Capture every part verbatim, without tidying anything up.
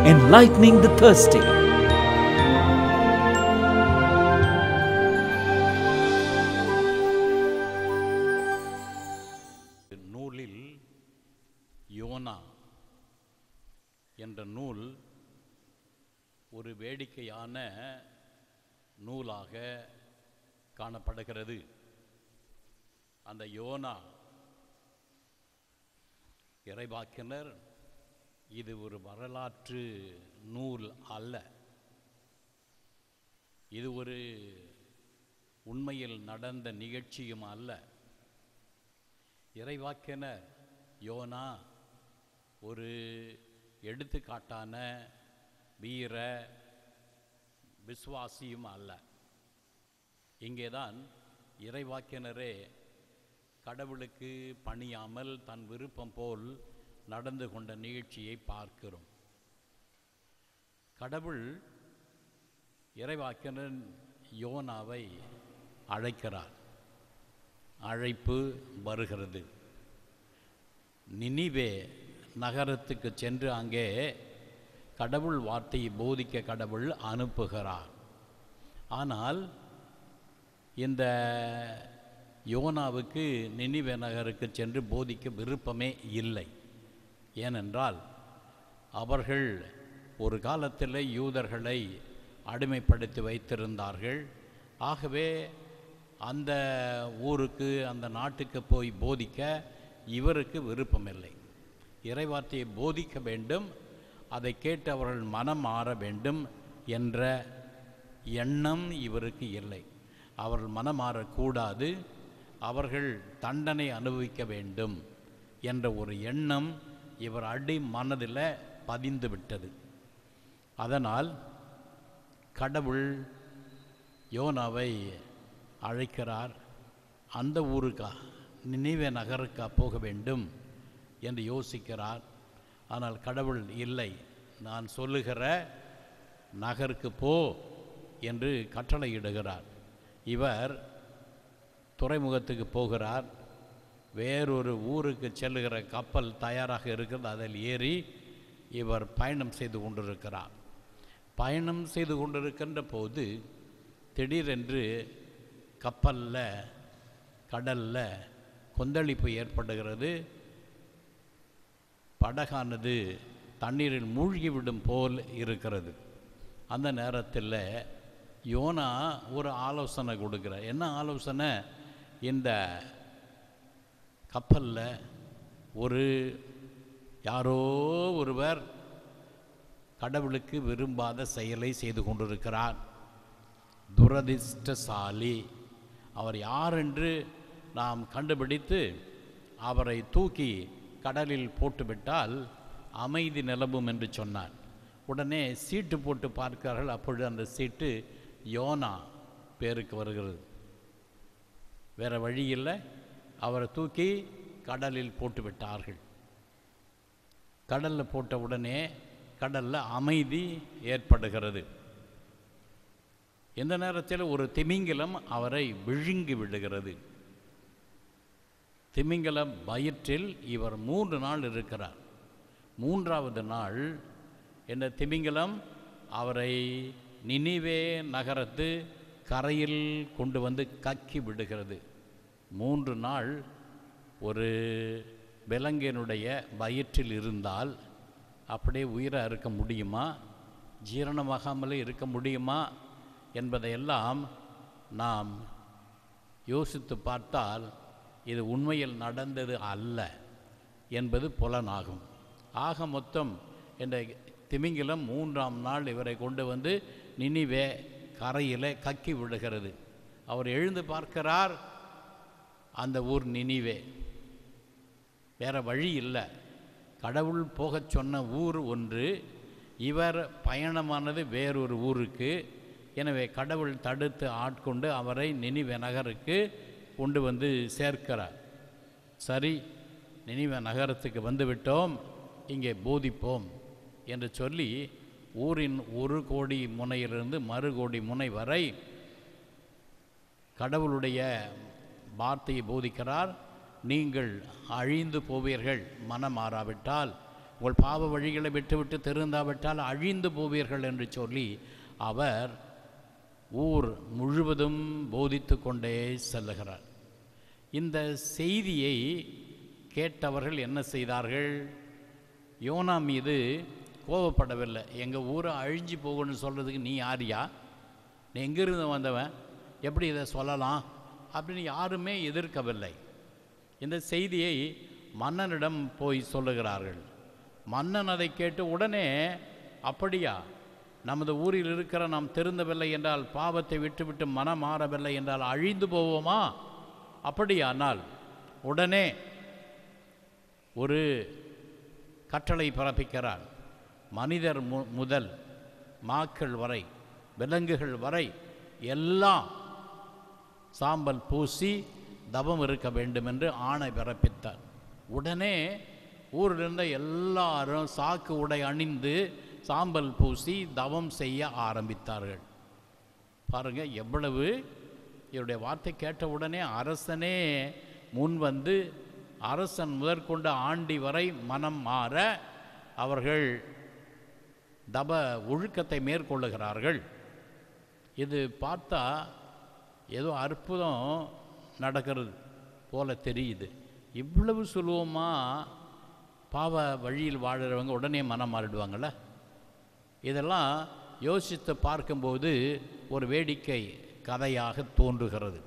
enlightening the thirsty. நூலில் Jonah என்ற நூல் ஒரு வேடிக்கையான நூலாக காணப்படுகிறது. அந்த யோனா இறைவாக்கினர் இது ஒரு வரலாற்று நூல் அல்ல, இது ஒரு உண்மையில் நடந்த நிகழ்ச்சியும் அல்ல. இறைவாக்கினர் யோனா ஒரு எடுத்துக்காட்டான வீர விசுவாசியும் அல்ல. இங்கேதான் இறைவாக்கினரே கடவுளுக்கு பணியாமல் தன் விருப்பம் போல் நடந்து கொண்ட நிகழ்ச்சியை பார்க்கிறோம். கடவுள் இறைவாக்கினர் யோனாவை அழைக்கிறார். அழைப்பு வருகிறது. நினிவே நகரத்துக்கு சென்று அங்கே கடவுள் வார்த்தையை போதிக்க கடவுள் அனுப்புகிறார். ஆனால் இந்த யோனாவுக்கு நினிவே நகருக்கு சென்று போதிக்க விருப்பமே இல்லை. ஏனென்றால் அவர்கள் ஒரு காலத்தில் யூதர்களை அடிமைப்படுத்தி வைத்திருந்தார்கள். ஆகவே அந்த ஊருக்கு அந்த நாட்டுக்கு போய் போதிக்க இவருக்கு விருப்பமில்லை. இறைவார்த்தையை போதிக்க வேண்டும், அதை கேட்டு அவர்கள் மனம் மாற வேண்டும் என்ற எண்ணம் இவருக்கு இல்லை. அவர்கள் மனம் மாறக்கூடாது, அவர்கள் தண்டனை அனுபவிக்க வேண்டும் என்ற ஒரு எண்ணம் இவர் அடி மனதில் பதிந்து விட்டது. அதனால் கடவுள் யோனாவை அழைக்கிறார். அந்த ஊருக்கா நினிவே நகருக்கா போக வேண்டும் என்று யோசிக்கிறார். ஆனால் கடவுள் இல்லை, நான் சொல்லுகிற நகருக்கு போ என்று கட்டளையிடுகிறார். இவர் துறைமுகத்துக்கு போகிறார். வேறொரு ஊருக்கு செல்லுகிற கப்பல் தயாராக இருக்கிறது. அதில் ஏறி இவர் பயணம் செய்து கொண்டிருக்கிறார். பயணம் செய்து கொண்டிருக்கின்ற போது திடீரென்று கப்பலில் கடலில் கொந்தளிப்பு ஏற்படுகிறது. படகானது தண்ணீரில் மூழ்கிவிடும் போல் இருக்கிறது. அந்த நேரத்தில் யோனா ஒரு ஆலோசனை கொடுக்கிறார். என்ன ஆலோசனை? இந்த கப்பலில் ஒரு யாரோ ஒருவர் கடவுளுக்கு விரும்பாத செயலை செய்து கொண்டிருக்கிறார். துரதிர்ஷ்டசாலி. அவர் யார் என்று நாம் கண்டுபிடித்து அவரை தூக்கி கடலில் போட்டுவிட்டால் அமைதி நிலவும் என்று சொன்னார். உடனே சீட்டு போட்டு பார்க்கிறார்கள். அப்பொழுது அந்த சீட்டு யோனா பேருக்கு வருகிறது. வேறு வழி இல்லை, அவரை தூக்கி கடலில் போட்டு விட்டார்கள். கடலில் போட்ட உடனே கடலில் அமைதி ஏற்படுகிறது. இந்த நேரத்தில் ஒரு திமிங்கலம் அவரை விழுங்கி விடுகிறது. திமிங்கலம் வயிற்றில் இவர் மூன்று நாள் இருக்கிறார். மூன்றாவது நாள் இந்த திமிங்கலம் அவரை நினிவே நகரத்து கரையில் கொண்டு வந்து கக்கி விடுகிறது. மூன்று நாள் ஒரு விலங்கினுடைய வயிற்றில் இருந்தால் அப்படியே உயிரை இருக்க முடியுமா? ஜீரணமாகாமலே இருக்க முடியுமா என்பதையெல்லாம் நாம் யோசித்து பார்த்தால் இது உண்மையில் நடந்தது அல்ல என்பது புலனாகும். ஆக மொத்தம் இந்த திமிங்கிலம் மூன்றாம் நாள் இவரை கொண்டு வந்து நினிவே கரையில் கக்கி விடுகிறது. அவர் எழுந்து பார்க்கிறார், அந்த ஊர் நினிவே. வேறு வழி இல்லை. கடவுள் போகச் சொன்ன ஊர் ஒன்று, இவர் பயணமானது வேறொரு ஊருக்கு. எனவே கடவுள் தடுத்து ஆட்கொண்டு அவரை நினிவே நகருக்கு கொண்டு வந்து சேர்க்கிறார். சரி, நினிவே நகரத்துக்கு வந்துவிட்டோம், இங்கே போதிப்போம் என்று சொல்லி ஊரின் ஒரு கோடி முனையிலிருந்து மறு கோடி முனை வரை கடவுளுடைய வார்த்தையை போதிக்கிறார். நீங்கள் அழிந்து போவீர்கள் மனம் மாறாவிட்டால், உங்கள் பாவ வழிகளை விட்டுவிட்டு திருந்தாவிட்டால் அழிந்து போவீர்கள் என்று சொல்லி அவர் ஊர் முழுவதும் போதித்து கொண்டே செல்லுகிறார். இந்த செய்தியை கேட்டவர்கள் என்ன செய்தார்கள்? யோனா மீது கோபப்படவில்லை. எங்கள் ஊரை அழிஞ்சு போகணும்னு சொல்கிறதுக்கு நீ யாரியா? நீ எங்கிருந்து வந்தவன்? எப்படி இதை சொல்லலாம் அப்படின்னு யாருமே எதிர்க்கவில்லை. இந்த செய்தியை மன்னனிடம் போய் சொல்லுகிறார்கள். மன்னன் அதை கேட்டு உடனே, அப்படியா, நமது ஊரில் இருக்கிற நாம் திருந்தவில்லை என்றால், பாவத்தை விட்டுவிட்டு மனம் மாறவில்லை என்றால் அழிந்து போவோமா? அப்படியானால் உடனே ஒரு கட்டளை பிறப்பிக்கிறார். மனிதர் மு முதல் மாக்கள் வரை, விலங்குகள் வரை எல்லாம் சாம்பல் பூசி தவம் இருக்க வேண்டும் என்று ஆணை பிறப்பித்தார். உடனே ஊரில் இருந்த எல்லாரும் சாக்கு உடை அணிந்து சாம்பல் பூசி தவம் செய்ய ஆரம்பித்தார்கள். பாருங்கள் எவ்வளவு! இவருடைய வார்த்தை கேட்ட உடனே அரசனே முன் வந்து, அரசன் முதற்கொண்டு ஆண்டி வரை மனம் மாற அவர்கள் தப ஒழுக்கத்தை மேற்கொள்ளுகிறார்கள். இது பார்த்தா ஏதோ அற்புதம் நடக்கிறது போல தெரியுது. இவ்வளவு சுலபமாக பாவ வழியில் வாழுறவங்க உடனே மனம் மாறிடுவாங்கள? இதெல்லாம் யோசித்து பார்க்கும்போது ஒரு வேடிக்கை கதையாக தோன்றுகிறது.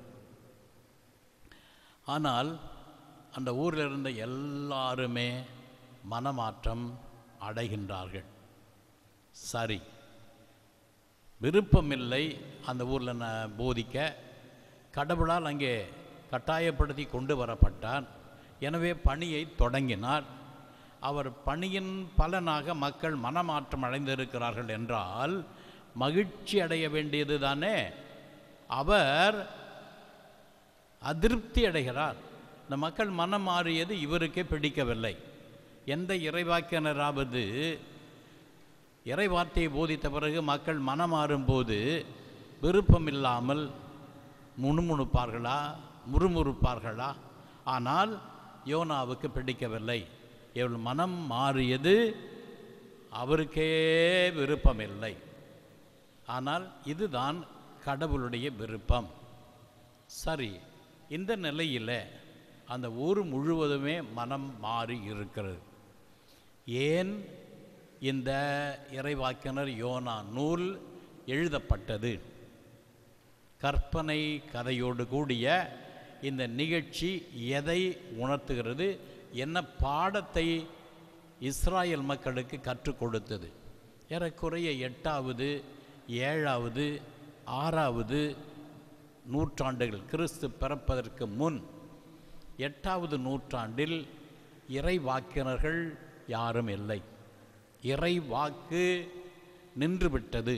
ஆனால் அந்த ஊரில் இருந்த எல்லாருமே மனமாற்றம் அடைகின்றார்கள். சரி, விருப்பமில்லை அந்த ஊரில் நான் போதிக்க. கடவுளால் அங்கே கட்டாயப்படுத்தி கொண்டு வரப்பட்டார். எனவே பணியை தொடங்கினார். அவர் பணியின் பலனாக மக்கள் மனமாற்றம் அடைந்திருக்கிறார்கள் என்றால் மகிழ்ச்சி அடைய வேண்டியது தானே. அவர் அதிருப்தி அடைகிறார். இந்த மக்கள் மனம் மாறியது இவருக்கே பிடிக்கவில்லை. எந்த இறைவாக்கினராவது இறைவார்த்தையை போதித்த பிறகு மக்கள் மனம் மாறும்போது விருப்பமில்லாமல் முணுமுணுப்பார்களா, முறுமுறுப்பார்களா? ஆனால் யோனாவுக்கு பிடிக்கவில்லை. இவள் மனம் மாறியது அவருக்கே விருப்பமில்லை. ஆனால் இதுதான் கடவுளுடைய விருப்பம். சரி, இந்த நிலையில் அந்த ஊர் முழுவதுமே மனம் மாறி இருக்கிறது. ஏன் இந்த இறைவாக்கினர் யோனா நூல் எழுதப்பட்டது? கற்பனை கதையோடு கூடிய இந்த நிகழ்ச்சி எதை உணர்த்துகிறது? என்ன பாடத்தை இஸ்ராயல் மக்களுக்கு கற்றுக் கொடுத்தது? ஏறக்குறைய எட்டாவது ஏழாவது ஆறாவது நூற்றாண்டுகள், கிறிஸ்து பிறப்பதற்கு முன் எட்டாவது நூற்றாண்டில் இறைவாக்கினர்கள் யாரும் இல்லை. இறை வாக்கு நின்றுவிட்டது.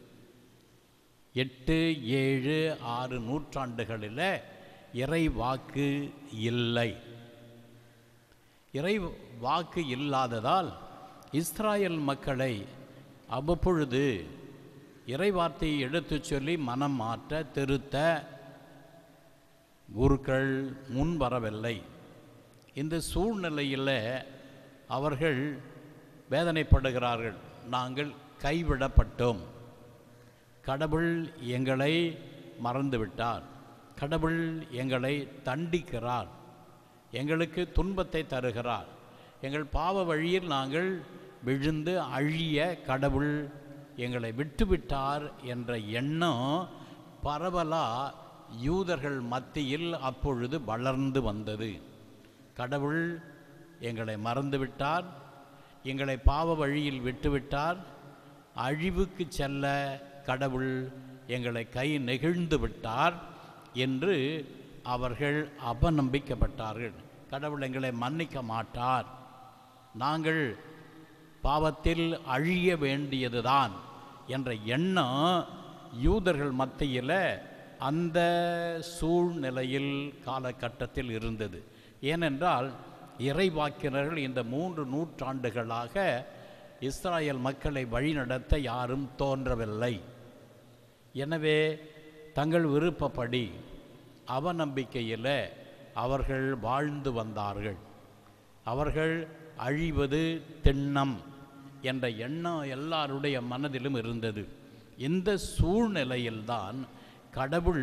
எட்டு ஏழு ஆறு நூற்றாண்டுகளில் இறை வாக்கு இல்லை. இறை வாக்கு இல்லாததால் இஸ்ராயல் மக்களை அவ்வப்பொழுது இறைவார்த்தையை எடுத்து சொல்லி மனம் மாற்ற திருத்த குருக்கள் முன் வரவில்லை. இந்த சூழ்நிலையில் அவர்கள் வேதனைப்படுகிறார்கள். நாங்கள் கைவிடப்பட்டோம், கடவுள் எங்களை மறந்துவிட்டார், கடவுள் எங்களை தண்டிக்கிறார், எங்களுக்கு துன்பத்தை தருகிறார், எங்கள் பாவ வழியில் நாங்கள் விழுந்து அழிய கடவுள் எங்களை விட்டுவிட்டார் என்ற எண்ணம் பரவலாக யூதர்கள் மத்தியில் அப்பொழுது வளர்ந்து வந்தது. கடவுள் எங்களை மறந்துவிட்டார், எங்களை பாவ வழியில் விட்டுவிட்டார், அழிவுக்கு செல்ல கடவுள் எங்களை கை நெகிழ்ந்து விட்டார் என்று அவர்கள் அவநம்பிக்கப்பட்டார்கள். கடவுள் எங்களை மன்னிக்க மாட்டார், நாங்கள் பாவத்தில் அழிய வேண்டியதுதான் என்ற எண்ணம் யூதர்கள் மத்தியில் அந்த சூழ்நிலையில் காலகட்டத்தில் இருந்தது. ஏனென்றால் இறைவாக்கினர்கள் இந்த மூன்று நூற்றாண்டுகளாக இஸ்ராயல் மக்களை வழிநடத்த யாரும் தோன்றவில்லை. எனவே தங்கள் விருப்பப்படி அவநம்பிக்கையில் அவர்கள் வாழ்ந்து வந்தார்கள். அவர்கள் அழிவது திண்ணம் என்ற எண்ணம் எல்லாருடைய மனதிலும் இருந்தது. இந்த சூழ்நிலையில்தான் கடவுள்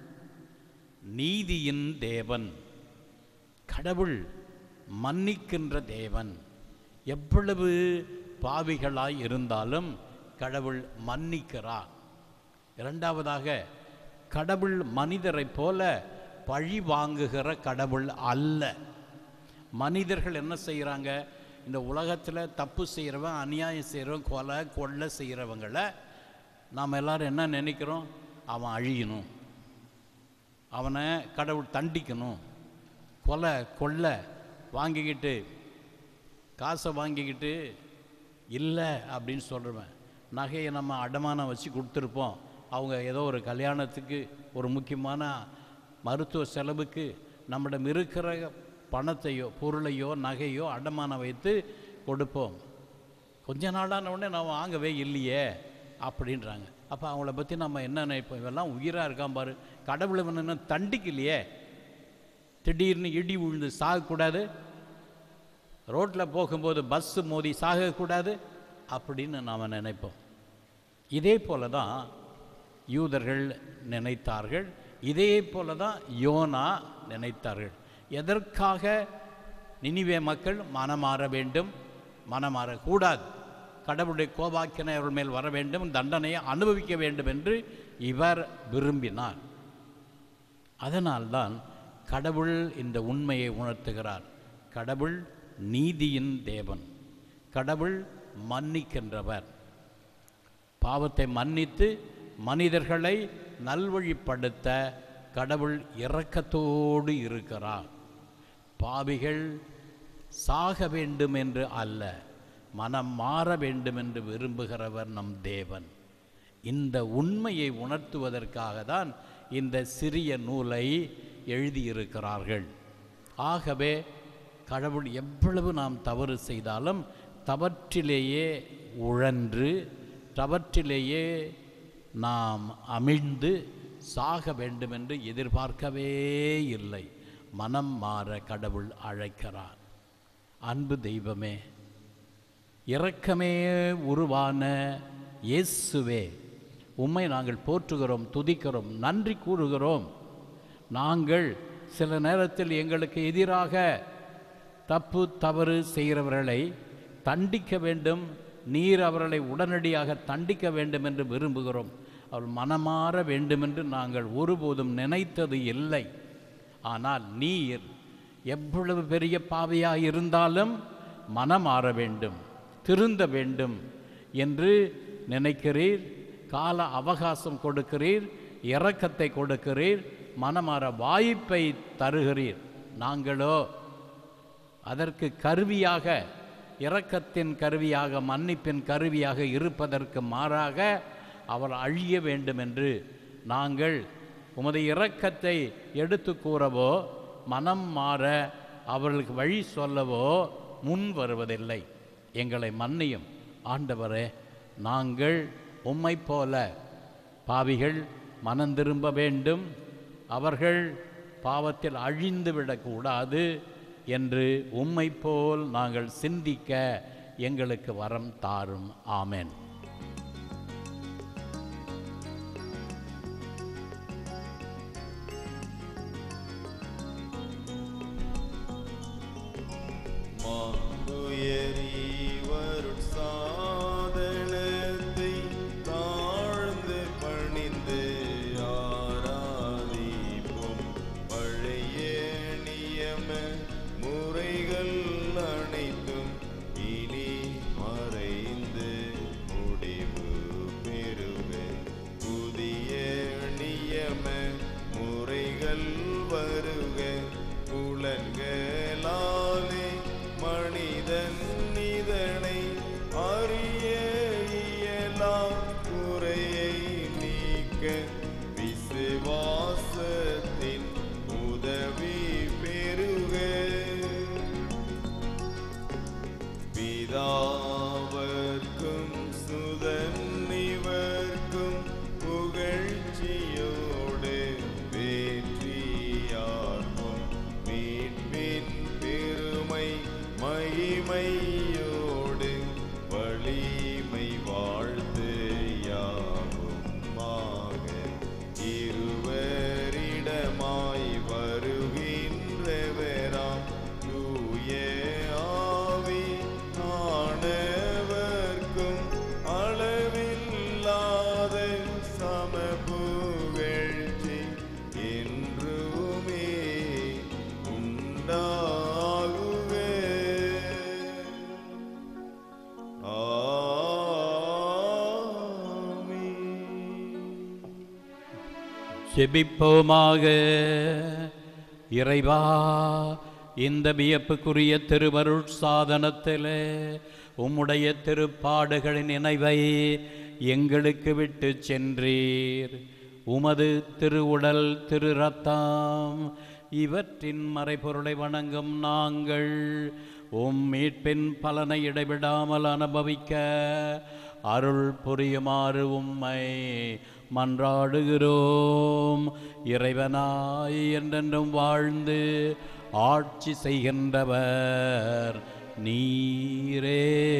நீதியின் தேவன், கடவுள் மன்னிக்கின்ற தேவன். எவ்வளவு பாவிகளாய் இருந்தாலும் கடவுள் மன்னிக்கிறார். இரண்டாவதாக, கடவுள் மனிதரை போல பழி வாங்குகிற கடவுள் அல்ல. மனிதர்கள் என்ன செய்கிறாங்க? இந்த உலகத்தில் தப்பு செய்கிறவன், அநியாயம் செய்கிறவன், கொலை கொள்ளை செய்கிறவங்களை நாம் எல்லோரும் என்ன நினைக்கிறோம்? அவன் அழியணும், அவனை கடவுள் தண்டிக்கணும். கொலை கொள்ளை வாங்கிக்கிட்டு, காசை வாங்கிக்கிட்டு இல்லை அப்படின்னு சொல்கிறவன், நகையை நம்ம அடமானம் வச்சு கொடுத்துருப்போம், அவங்க ஏதோ ஒரு கல்யாணத்துக்கு, ஒரு முக்கியமான மருத்துவ செலவுக்கு நம்மிடம் இருக்கிற பணத்தையோ பொருளையோ நகையோ அடமானம் வைத்து கொடுப்போம். கொஞ்ச நாளான உடனே நான் வாங்கவே இல்லையே அப்படின்றாங்க. அப்போ அவங்கள பற்றி நம்ம என்ன நினைப்போம்? இவெல்லாம் உயிராக இருக்கான் பாரு, கடவுளை இன்னும் தண்டிக்கலையே, திடீர்னு இடி விழுந்து சாகக்கூடாது, ரோட்டில் போகும்போது பஸ்ஸு மோதி சாகக்கூடாது அப்படின்னு நாம் நினைப்போம். இதே போல தான் யூதர்கள் நினைத்தார்கள், இதே போல தான் யோனா நினைத்தார்கள். எதற்காக நினிவே மக்கள் மனமாற வேண்டும், மனமாறக்கூடாது, கடவுளுடைய கோபாக்கினை அவர்கள் மேல் வர வேண்டும், தண்டனையை அனுபவிக்க வேண்டும் என்று இவர் விரும்பினார். அதனால்தான் கடவுள் இந்த உண்மையை உணர்த்துகிறார். கடவுள் நீதியின் தேவன், கடவுள் மன்னிக்கின்றவர். பாவத்தை மன்னித்து மனிதர்களை நல்வழிப்படுத்த கடவுள் இரக்கத்தோடு இருக்கிறார். பாவிகள் சாக வேண்டும் என்று அல்ல, மனம் மாற வேண்டும் என்று விரும்புகிறவர் நம் தேவன். இந்த உண்மையை உணர்த்துவதற்காக தான் இந்த சிறிய நூலை எழுதியிருக்கிறார்கள். ஆகவே கடவுள் எவ்வளவு நாம் தவறு செய்தாலும் தவற்றிலேயே உழன்று, தவற்றிலேயே நாம் அமிழ்ந்து சாக வேண்டும் என்று எதிர்பார்க்கவே இல்லை. மனம் மாற கடவுள் அழைக்கிறார். அன்பு தெய்வமே, இரக்கமே உருவான இயேசுவே, உம்மை நாங்கள் போற்றுகிறோம், துதிக்கிறோம், நன்றி கூறுகிறோம். நாங்கள் சில நேரத்தில் எங்களுக்கு எதிராக தப்பு தவறு செய்கிறவர்களை தண்டிக்க வேண்டும், நீர் அவர்களை உடனடியாக தண்டிக்க வேண்டும் என்று விரும்புகிறோம். அவள் மனமாற வேண்டுமென்று நாங்கள் ஒருபோதும் நினைத்தது இல்லை. ஆனால் நீர் எவ்வளவு பெரிய பாவியாக இருந்தாலும் மனமாற வேண்டும், திருந்த வேண்டும் என்று நினைக்கிறீர். கால அவகாசம் கொடுக்கிறீர், இரக்கத்தை கொடுக்கிறீர், மனமாற வாய்ப்பை தருகிறீர். நாங்களோ அதற்கு கருவியாக, இரக்கத்தின் கருவியாக, மன்னிப்பின் கருவியாக இருப்பதற்கு மாறாக அவர் அழிய வேண்டும் என்று நாங்கள் உமது இரக்கத்தை எடுத்து கூறவோ மனம் மாற அவர்களுக்கு வழி சொல்லவோ முன் வருவதில்லை. எங்களை மன்னியும் ஆண்டவரே. நாங்கள் உம்மை போல பாவிகள் மனம் திரும்ப வேண்டும், அவர்கள் பாவத்தில் அழிந்து விடக்கூடாது என்று உம்மை போல் நாங்கள் சிந்திக்க எங்களுக்கு வரம் தாரும். ஆமென். மகிமை சமபுகழ்ச்சி என்றுமே உண்டாகுவே. ஜெபிப்போமாக. இறைவா, இந்த வியப்புக்குரிய திருவருட் சாதனத்திலே உம்முடைய திருப்பாடுகளின் நினைவை எங்களுக்கு விட்டு சென்றீர். உமது திருவுடல் திரு ரத்தம் இவற்றின் மறைபொருளை வணங்கும் நாங்கள் உம் மீட்பின் பலனை இடைவிடாமல் அனுபவிக்க அருள் புரியுமாறு உம்மை மன்றாடுகிறோம். இறைவனாய் என்றென்றும் வாழ்ந்து ஆட்சி செய்கின்றவர் நீரே.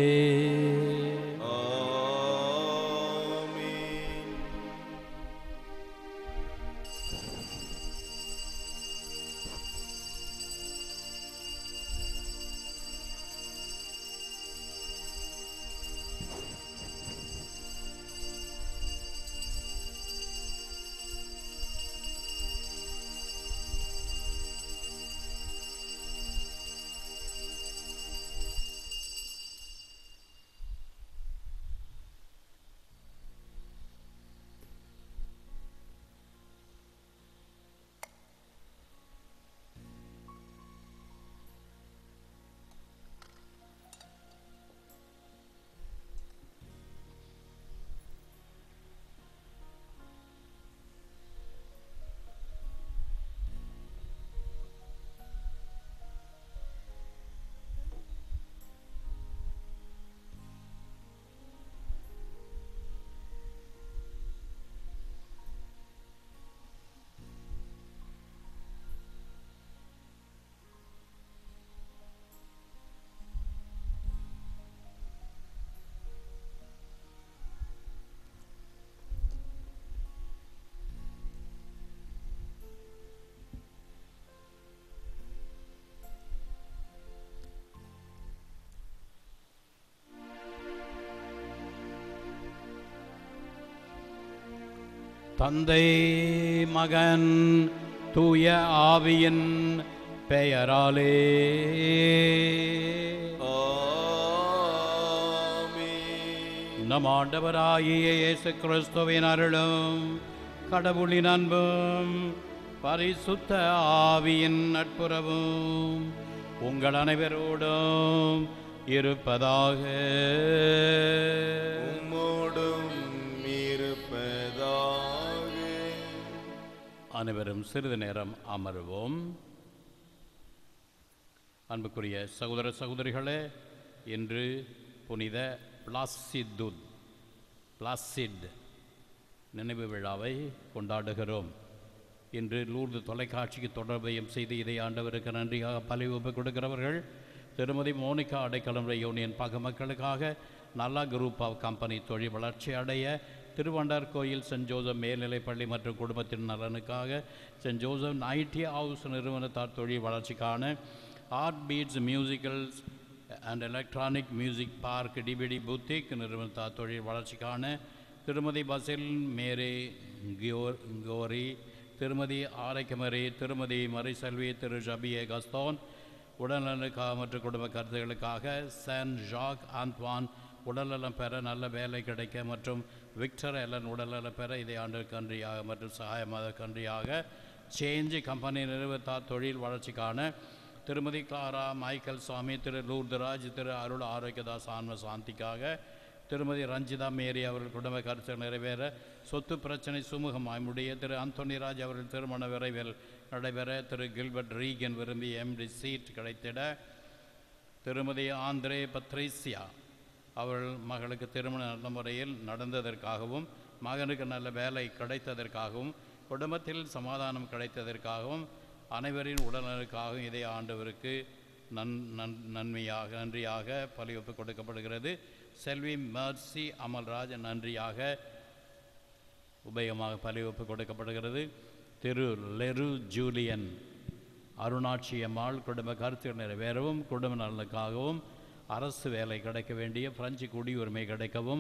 தந்தை, மகன், தூய ஆவியின் பெயராலே ஆமென். நம் ஆண்டவராகிய இயேசு கிறிஸ்துவின் அருளும் கடவுளின் அன்பும் பரிசுத்த ஆவியின் நட்புறவும் உங்கள் அனைவரோடும் இருப்பதாக. உம்மோடும் இருப்பதாக. அனைவரும் சிறிது நேரம் அமர்வோம். அன்புக்குரிய சகோதர சகோதரிகளே, இன்று புனித பிளாசிதுத் பிளாசிட் நினைவு விழாவை கொண்டாடுகிறோம். இன்று லூர்து தொலைக்காட்சிக்கு தொடர்பையும் செய்து இதை ஆண்டவருக்கு நன்றியாக பலி ஒப்பு கொடுக்கிறவர்கள் திருமதி மோனிகா அடைக்கலம் யூனியன் பக மக்களுக்காக நல்லா குரூப் ஆஃப் கம்பெனி தொழில் வளர்ச்சி அடைய, திருவண்டார் கோயில் சென்ட் ஜோசப் மேல்நிலைப்பள்ளி மற்றும் குடும்பத்தின் நலனுக்காக சென்ட் ஜோசப் ஐடி ஹவுஸ் நிறுவனத்தார் தொழில் வளர்ச்சிக்கான art beats musicals and electronic music park டிபிடி புத்திக் நிறுவனத்தார் தொழில் வளர்ச்சிக்கான திருமதி பசில் மேரி கியோர் கோரி, திருமதி ஆரைக்கமரி, திருமதி மரிசெல்வி, திரு ஜபியே கஸ்தோன் உடல்நலனுக்காக மற்றும் குடும்ப கருத்துகளுக்காக சான் ஜாக் ஆந்த்வான் உடல்நலம் பெற, நல்ல வேலை கிடைக்க மற்றும் விக்டர் எலன் உடல்நலம் பெற இதை ஆண்டு கன்றியாக மற்றும் சகாயமாக கன்றியாக சேஞ்ச் கம்பெனி நிறுவனத்தார் தொழில் வளர்ச்சிக்கான திருமதி கிளாரா மைக்கேல் சுவாமி, திரு லூர்தராஜ், திரு அருள் ஆரோக்கியதாஸ் ஆன்ம சாந்திக்காக திருமதி ரஞ்சிதா மேரி அவர்கள் குடும்ப கருத்து நிறைவேற, சொத்து பிரச்சனை சுமூகமாய் முடிய, திரு அந்தோனிராஜ் அவர்கள் திருமண விரைவில் நடைபெற, திரு கில்பர்ட் ரீகன் விரும்பி எம்டி சீட் கிடைத்திட, திருமதி ஆந்திரே பத்ரிசியா அவர்கள் மகளுக்கு திருமண நல்ல முறையில் நடந்ததற்காகவும், மகனுக்கு நல்ல வேலை கிடைத்ததற்காகவும், குடும்பத்தில் சமாதானம் கிடைத்ததற்காகவும், அனைவரின் உடல்நலனுக்காகவும் இதை ஆண்டவருக்கு நன் நன் நன்மையாக நன்றியாக பலி ஒப்பு கொடுக்கப்படுகிறது. செல்வி மர்சி அமல்ராஜ் நன்றியாக உபயமாக பலி ஒப்பு கொடுக்கப்படுகிறது. திரு லெரு ஜூலியன் அருணாட்சி அம்மாள் குடும்ப கருத்து நிறைவேறவும், குடும்ப நலனுக்காகவும், அரசு வேலை கிடைக்க வேண்டிய பிரெஞ்சு குடியுரிமை கிடைக்கவும்,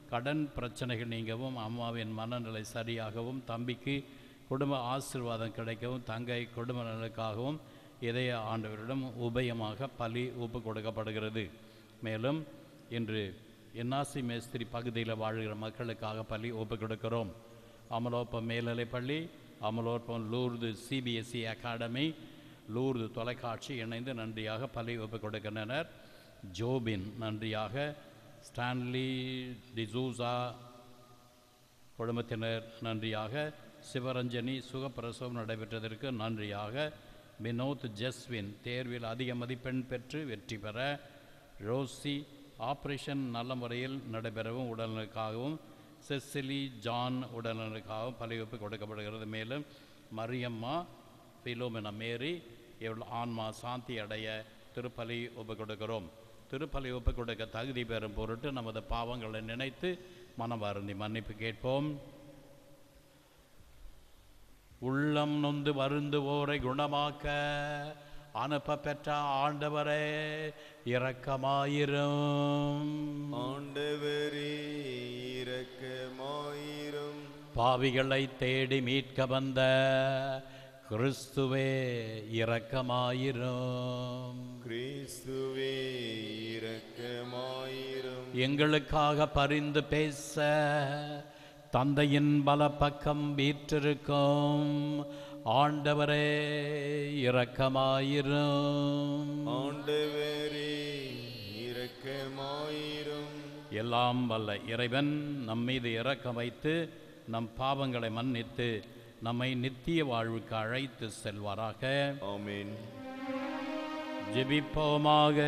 கடன் பிரச்சனைகள் நீங்கவும், அம்மாவின் மனநிலை சரியாகவும், தம்பிக்கு குடும்ப ஆசீர்வாதம் கிடைக்கவும், தங்கை குடும்ப நலனுக்காகவும் இதய ஆண்டவரிடம் உபயமாக பலி ஒப்பு கொடுக்கப்படுகிறது. மேலும் இன்று என்ஆர்சி மேஸ்திரி பகுதியில் வாழ்கிற மக்களுக்காக பலி ஒப்பு கொடுக்கிறோம். அமலோப்பம் மேல்நிலைப்பள்ளி, அமலோப்பம் லூர்து சிபிஎஸ்இ அகாடமி, லூர்து தொலைக்காட்சி இணைந்து நன்றியாக பலி ஒப்பு கொடுக்கின்றனர். ஜோபின் நன்றியாக, ஸ்டான்லி டிசூசா குடும்பத்தினர் நன்றியாக, சிவரஞ்சனி சுகப்பிரசவம் நடைபெற்றதற்கு நன்றியாக, வினோத் ஜஸ்வின் தேர்வில் அதிக மதிப்பெண் பெற்று வெற்றி பெற, ரோசி ஆப்ரேஷன் நல்ல முறையில் நடைபெறவும் உடல்நலனுக்காகவும், செசிலி ஜான் உடல்நலனுக்காகவும் பலிவப்பு கொடுக்கப்படுகிறது. மேலும் மரியம்மா பிலோமினா மேரி இவள் ஆன்மா சாந்தி அடைய திருப்பலி ஒப்பு கொடுக்கிறோம். திருப்பலி ஒப்பு கொடுக்க தகுதி பெறும் பொருட்டு நமது பாவங்களை நினைத்து மனம் வருந்தி மன்னிப்பு கேட்போம். உள்ளம் நொந்து வருந்துவோரை குணமாக்க அனுப்ப பெற்ற ஆண்டவரே இரக்கமாயிரும். ஆண்டவரே இரக்கமாயிரும். பாவிகளை தேடி மீட்க வந்த கிறிஸ்துவே இரக்கமாயிரும். கிறிஸ்துவே இரக்கமாயிரும். எங்களுக்காக பரிந்து பேச தந்தையின் பலப்பக்கம் வீற்றிருக்கும் ஆண்டவரே இரக்கமாயிரும். ஆண்டவரே இரக்கமாயிரும். எல்லாம் வல்ல இறைவன் நம்மீது இரக்கம் வைத்து நம் பாவங்களை மன்னித்து நம்மை நித்திய வாழ்வுக்கு அழைத்து செல்வாராக. ஆமென். ஜெபிப்போமாக.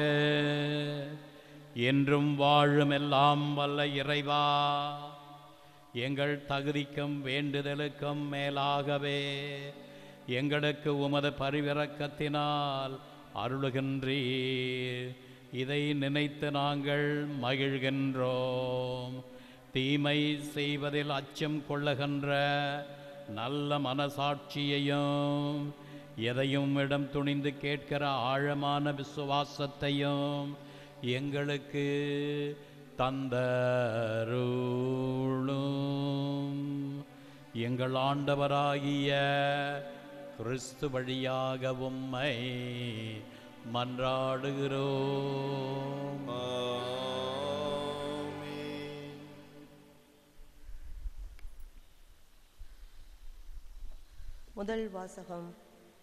என்றும் வாழும் எல்லாம் வல்ல இறைவா, எங்கள் தகுதிக்கும் வேண்டுதலுக்கும் மேலாகவே எங்களுக்கு உமது பரிவிரக்கத்தினால் அருளுகின்றீர். இதை நினைத்து நாங்கள் மகிழ்கின்றோம். தீமை செய்வதில் அச்சம் கொள்ளுகின்ற நல்ல மனசாட்சியையும், எதையும் இடம் துணிந்து கேட்கிற ஆழமான விசுவாசத்தையும் எங்களுக்கு தந்தருளும். எங்கள் ஆண்டவராகிய கிறிஸ்து வழியாக உம்மை மன்றாடுகிறோம். ஆமென். முதல் வாசகம்.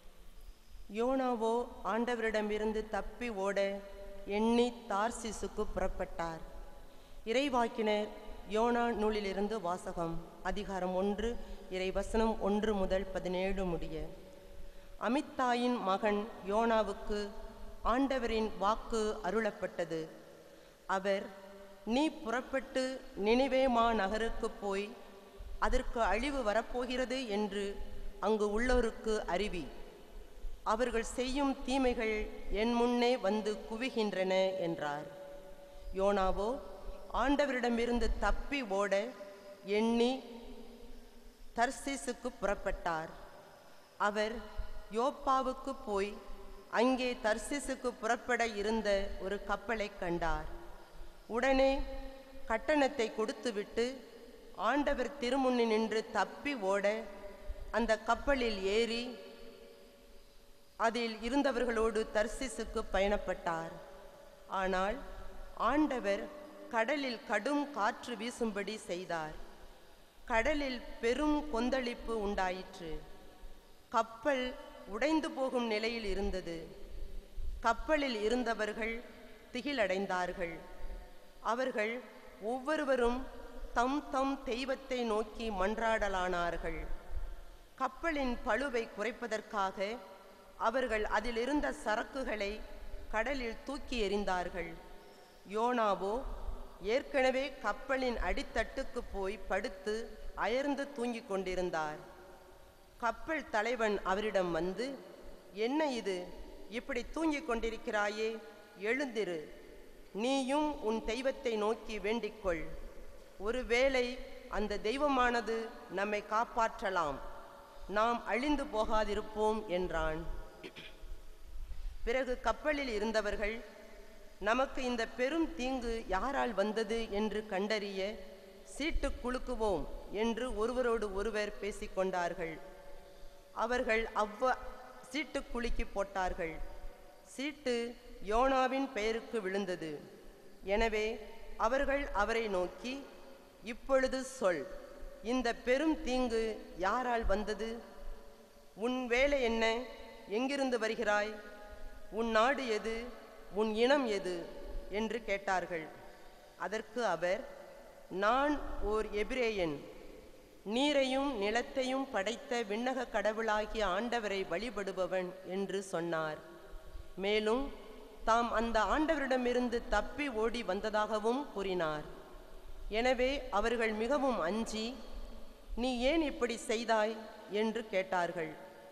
யோனாவோ ஆண்டவரிடமிருந்து தப்பி ஓட எண்ணி தார்சிசுக்கு புறப்பட்டார். இறைவாக்கினர் யோனா நூலிலிருந்து வாசகம். அதிகாரம் ஒன்று, இறைவசனம் ஒன்று முதல் பதினேழு முடிய. அமித்தாயின் மகன் யோனாவுக்கு ஆண்டவரின் வாக்கு அருளப்பட்டது. அவர், நீ புறப்பட்டு நினிவே மாநகருக்கு போய் அதற்கு அழிவு வரப்போகிறது என்று அங்கு உள்ளோருக்கு அறிவி. அவர்கள் செய்யும் தீமைகள் என் முன்னே வந்து குவிகின்றன என்றார். யோனாவோ ஆண்டவரிடமிருந்து தப்பி ஓட எண்ணி தர்சீசுக்கு புறப்பட்டார். அவர் யோப்பாவுக்கு போய் அங்கே தர்சீசுக்கு புறப்பட இருந்த ஒரு கப்பலை கண்டார். உடனே கட்டணத்தை கொடுத்துவிட்டு ஆண்டவர் திருமுன்னி நின்று தப்பி ஓட அந்த கப்பலில் ஏறி அதில் இருந்தவர்களோடு தர்சீசுக்கு பயணப்பட்டார். ஆனால் ஆண்டவர் கடலில் கடும் காற்று வீசும்படி செய்தார். கடலில் பெரும் கொந்தளிப்பு உண்டாயிற்று. கப்பல் உடைந்து போகும் நிலையில் இருந்தது. கப்பலில் இருந்தவர்கள் திகிலடைந்தார்கள். அவர்கள் ஒவ்வொருவரும் தம் தம் தெய்வத்தை நோக்கி மன்றாடலானார்கள். கப்பலின் பளுவை குறைப்பதற்காக அவர்கள் அதிலிருந்த சரக்குகளை கடலில் தூக்கி எறிந்தார்கள். யோனாவோ ஏற்கனவே கப்பலின் அடித்தட்டுக்கு போய் படுத்து அயர்ந்து தூங்கிக் கொண்டிருந்தார். கப்பல் தலைவன் அவரிடம் வந்து, என்ன இது, இப்படி தூங்கிக் கொண்டிருக்கிறாயே? எழுந்திரு, நீயும் உன் தெய்வத்தை நோக்கி வேண்டிக்கொள். ஒருவேளை அந்த தெய்வமானது நம்மை காப்பாற்றலாம், நாம் அழிந்து போகாதிருப்போம் என்றான். பிறகு கப்பலில் இருந்தவர்கள், நமக்கு இந்த பெரும் தீங்கு யாரால் வந்தது என்று கண்டறிய சீட்டு குலுக்குவோம் என்று ஒருவரோடு ஒருவர் பேசிக்கொண்டார்கள். அவர்கள் அவ்வ சீட்டு குலுக்கி போட்டார்கள். சீட்டு யோனாவின் பெயருக்கு விழுந்தது. எனவே அவர்கள் அவரை நோக்கி, இப்பொழுது சொல், இந்த பெரும் தீங்கு யாரால் வந்தது? உன் வேலை என்ன? எங்கிருந்து வருகிறாய்? உன் நாடு எது? உன் இனம் எது? என்று கேட்டார்கள். அதற்கு அவர், நான் ஓர் எபிரேயன், நீரையும் நிலத்தையும் படைத்த விண்ணக கடவுளாகிய ஆண்டவரை வழிபடுபவன் என்று சொன்னார். மேலும் தாம் அந்த ஆண்டவரிடமிருந்து தப்பி ஓடி வந்ததாகவும் கூறினார். எனவே அவர்கள் மிகவும் அஞ்சி, நீ ஏன் இப்படி செய்தாய் என்று கேட்டார்கள்.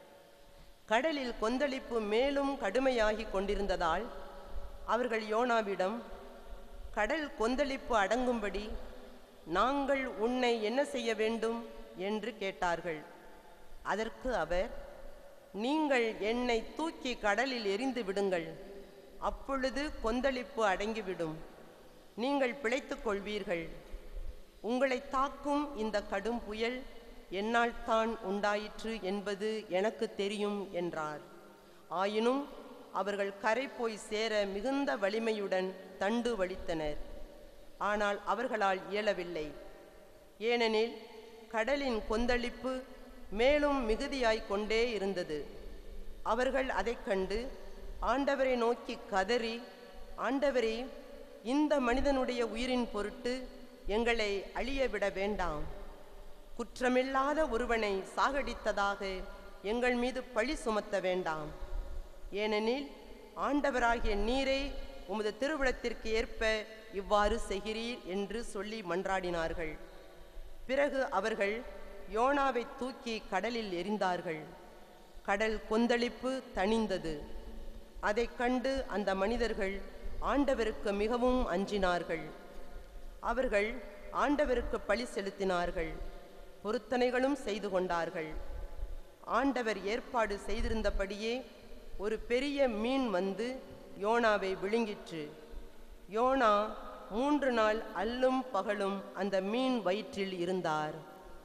கடலில் கொந்தளிப்பு மேலும் கடுமையாகி கொண்டிருந்ததால் அவர்கள் யோனாவிடம், கடல் கொந்தளிப்பு அடங்கும்படி நாங்கள் உன்னை என்ன செய்ய வேண்டும் என்று கேட்டார்கள். அதற்கு அவர், நீங்கள் என்னை தூக்கி கடலில் எறிந்து விடுங்கள், அப்பொழுது கொந்தளிப்பு அடங்கிவிடும், நீங்கள் பிழைத்துக் கொள்வீர்கள். உங்களை தாக்கும் இந்த கடும் புயல் என்னால் தான் உண்டாயிற்று என்பது எனக்கு தெரியும் என்றார். ஆயினும் அவர்கள் கரை போய் சேர மிகுந்த வலிமையுடன் தண்டு வலித்தனர். ஆனால் அவர்களால் இயலவில்லை. ஏனெனில் கடலின் கொந்தளிப்பு மேலும் மிகுதியாய் கொண்டே இருந்தது. அவர்கள் அதைக் கண்டு ஆண்டவரை நோக்கி கதறி, ஆண்டவரே, இந்த மனிதனுடைய உயிரின் பொருட்டு எங்களை அழியவிட வேண்டாம். குற்றமில்லாத ஒருவனை சாகடித்ததாக எங்கள் மீது பழி சுமத்த வேண்டாம். ஏனெனில் ஆண்டவராகிய நீரே உமது திருவுளத்திற்கு ஏற்ப இவ்வாறு செய்கிறீர் என்று சொல்லி மன்றாடினார்கள். பிறகு அவர்கள் யோனாவை தூக்கி கடலில் எறிந்தார்கள். கடல் கொந்தளிப்பு தணிந்தது. அதைக் கண்டு அந்த மனிதர்கள் ஆண்டவருக்கு மிகவும் அஞ்சினார்கள். அவர்கள் ஆண்டவருக்கு பழி செலுத்தினார்கள், பொருத்தனைகளும் செய்து கொண்டார்கள். ஆண்டவர் ஏற்பாடு செய்திருந்தபடியே ஒரு பெரிய மீன் வந்து யோனாவை விழுங்கிற்று. யோனா மூன்று நாள் அல்லும் பகலும் அந்த மீன் வயிற்றில் இருந்தார்.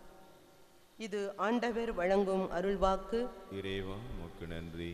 இது ஆண்டவர் வழங்கும் அருள்வாக்கு. இறைவா உமக்கு நன்றி.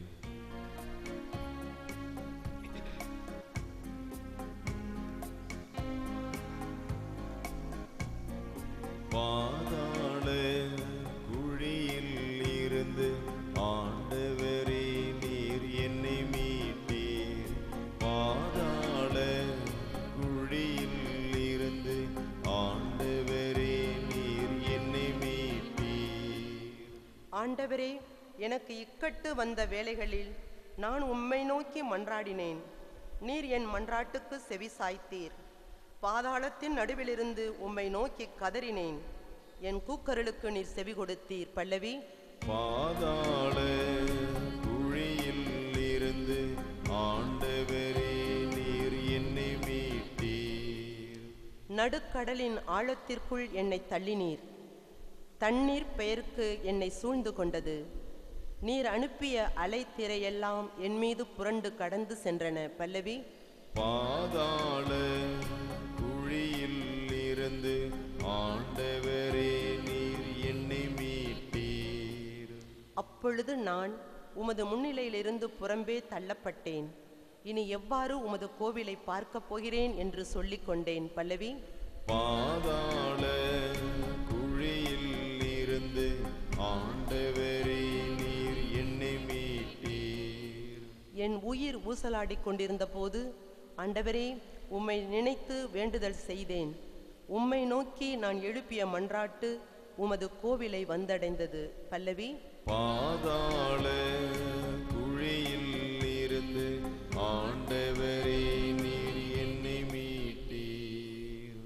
பாதாள குழியில் இருந்து ஆண்டவரே நீர் என்னை மீட்டீர். பாதாள குழியில் இருந்து ஆண்டவரே நீர் என்னை மீட்டீர். ஆண்டவரே, எனக்கு இக்கட்டு வந்த வேளைகளில் நான் உம்மை நோக்கி மன்றாடினேன். நீர் என் மன்றாட்டுக்கு செவி சாய்த்தீர். பாதாளத்தின் நடுவிலிருந்து உம்மை நோக்கி கதறினேன். என் கூக்கரலுக்கு நீர் செவி கொடுத்தீர். பல்லவி. பாதாள குழியில் இருந்து ஆண்டவரே நீர் என்னை மீட்டீர். நடுக்கடலின் ஆழத்திற்குள் என்னை தள்ளினீர். தண்ணீர் பெயருக்கு என்னை சூழ்ந்து கொண்டது. நீர் அனுப்பிய அலை திரையெல்லாம் என் மீது புரண்டு கடந்து சென்றன. பல்லவி. பாதாள குழியில் இருந்து ஆண்டவரே நீர் என்னை மீட்டீர். அப்பொழுது நான் உமது முன்னிலையிலிருந்து புறம்பே தள்ளப்பட்டேன். இனி எவ்வாறு உமது கோவிலை பார்க்கப் போகிறேன் என்று சொல்லிக் கொண்டேன். பல்லவி. பாதாள குழியில் இருந்து ஆண்டவரே நீர் என்னை மீட்டீர். என் உயிர் ஊசலாடி கொண்டிருந்த போது, ஆண்டவரே, உம்மை நினைத்து வேண்டுதல் செய்தேன். உம்மை நோக்கி நான் எழுப்பிய மன்றாட்டு உமது கோவிலை வந்தடைந்தது. பல்லவி. பாதாள குழியில் இருந்து ஆண்டவரே நீர் என்னை மீட்டீர்.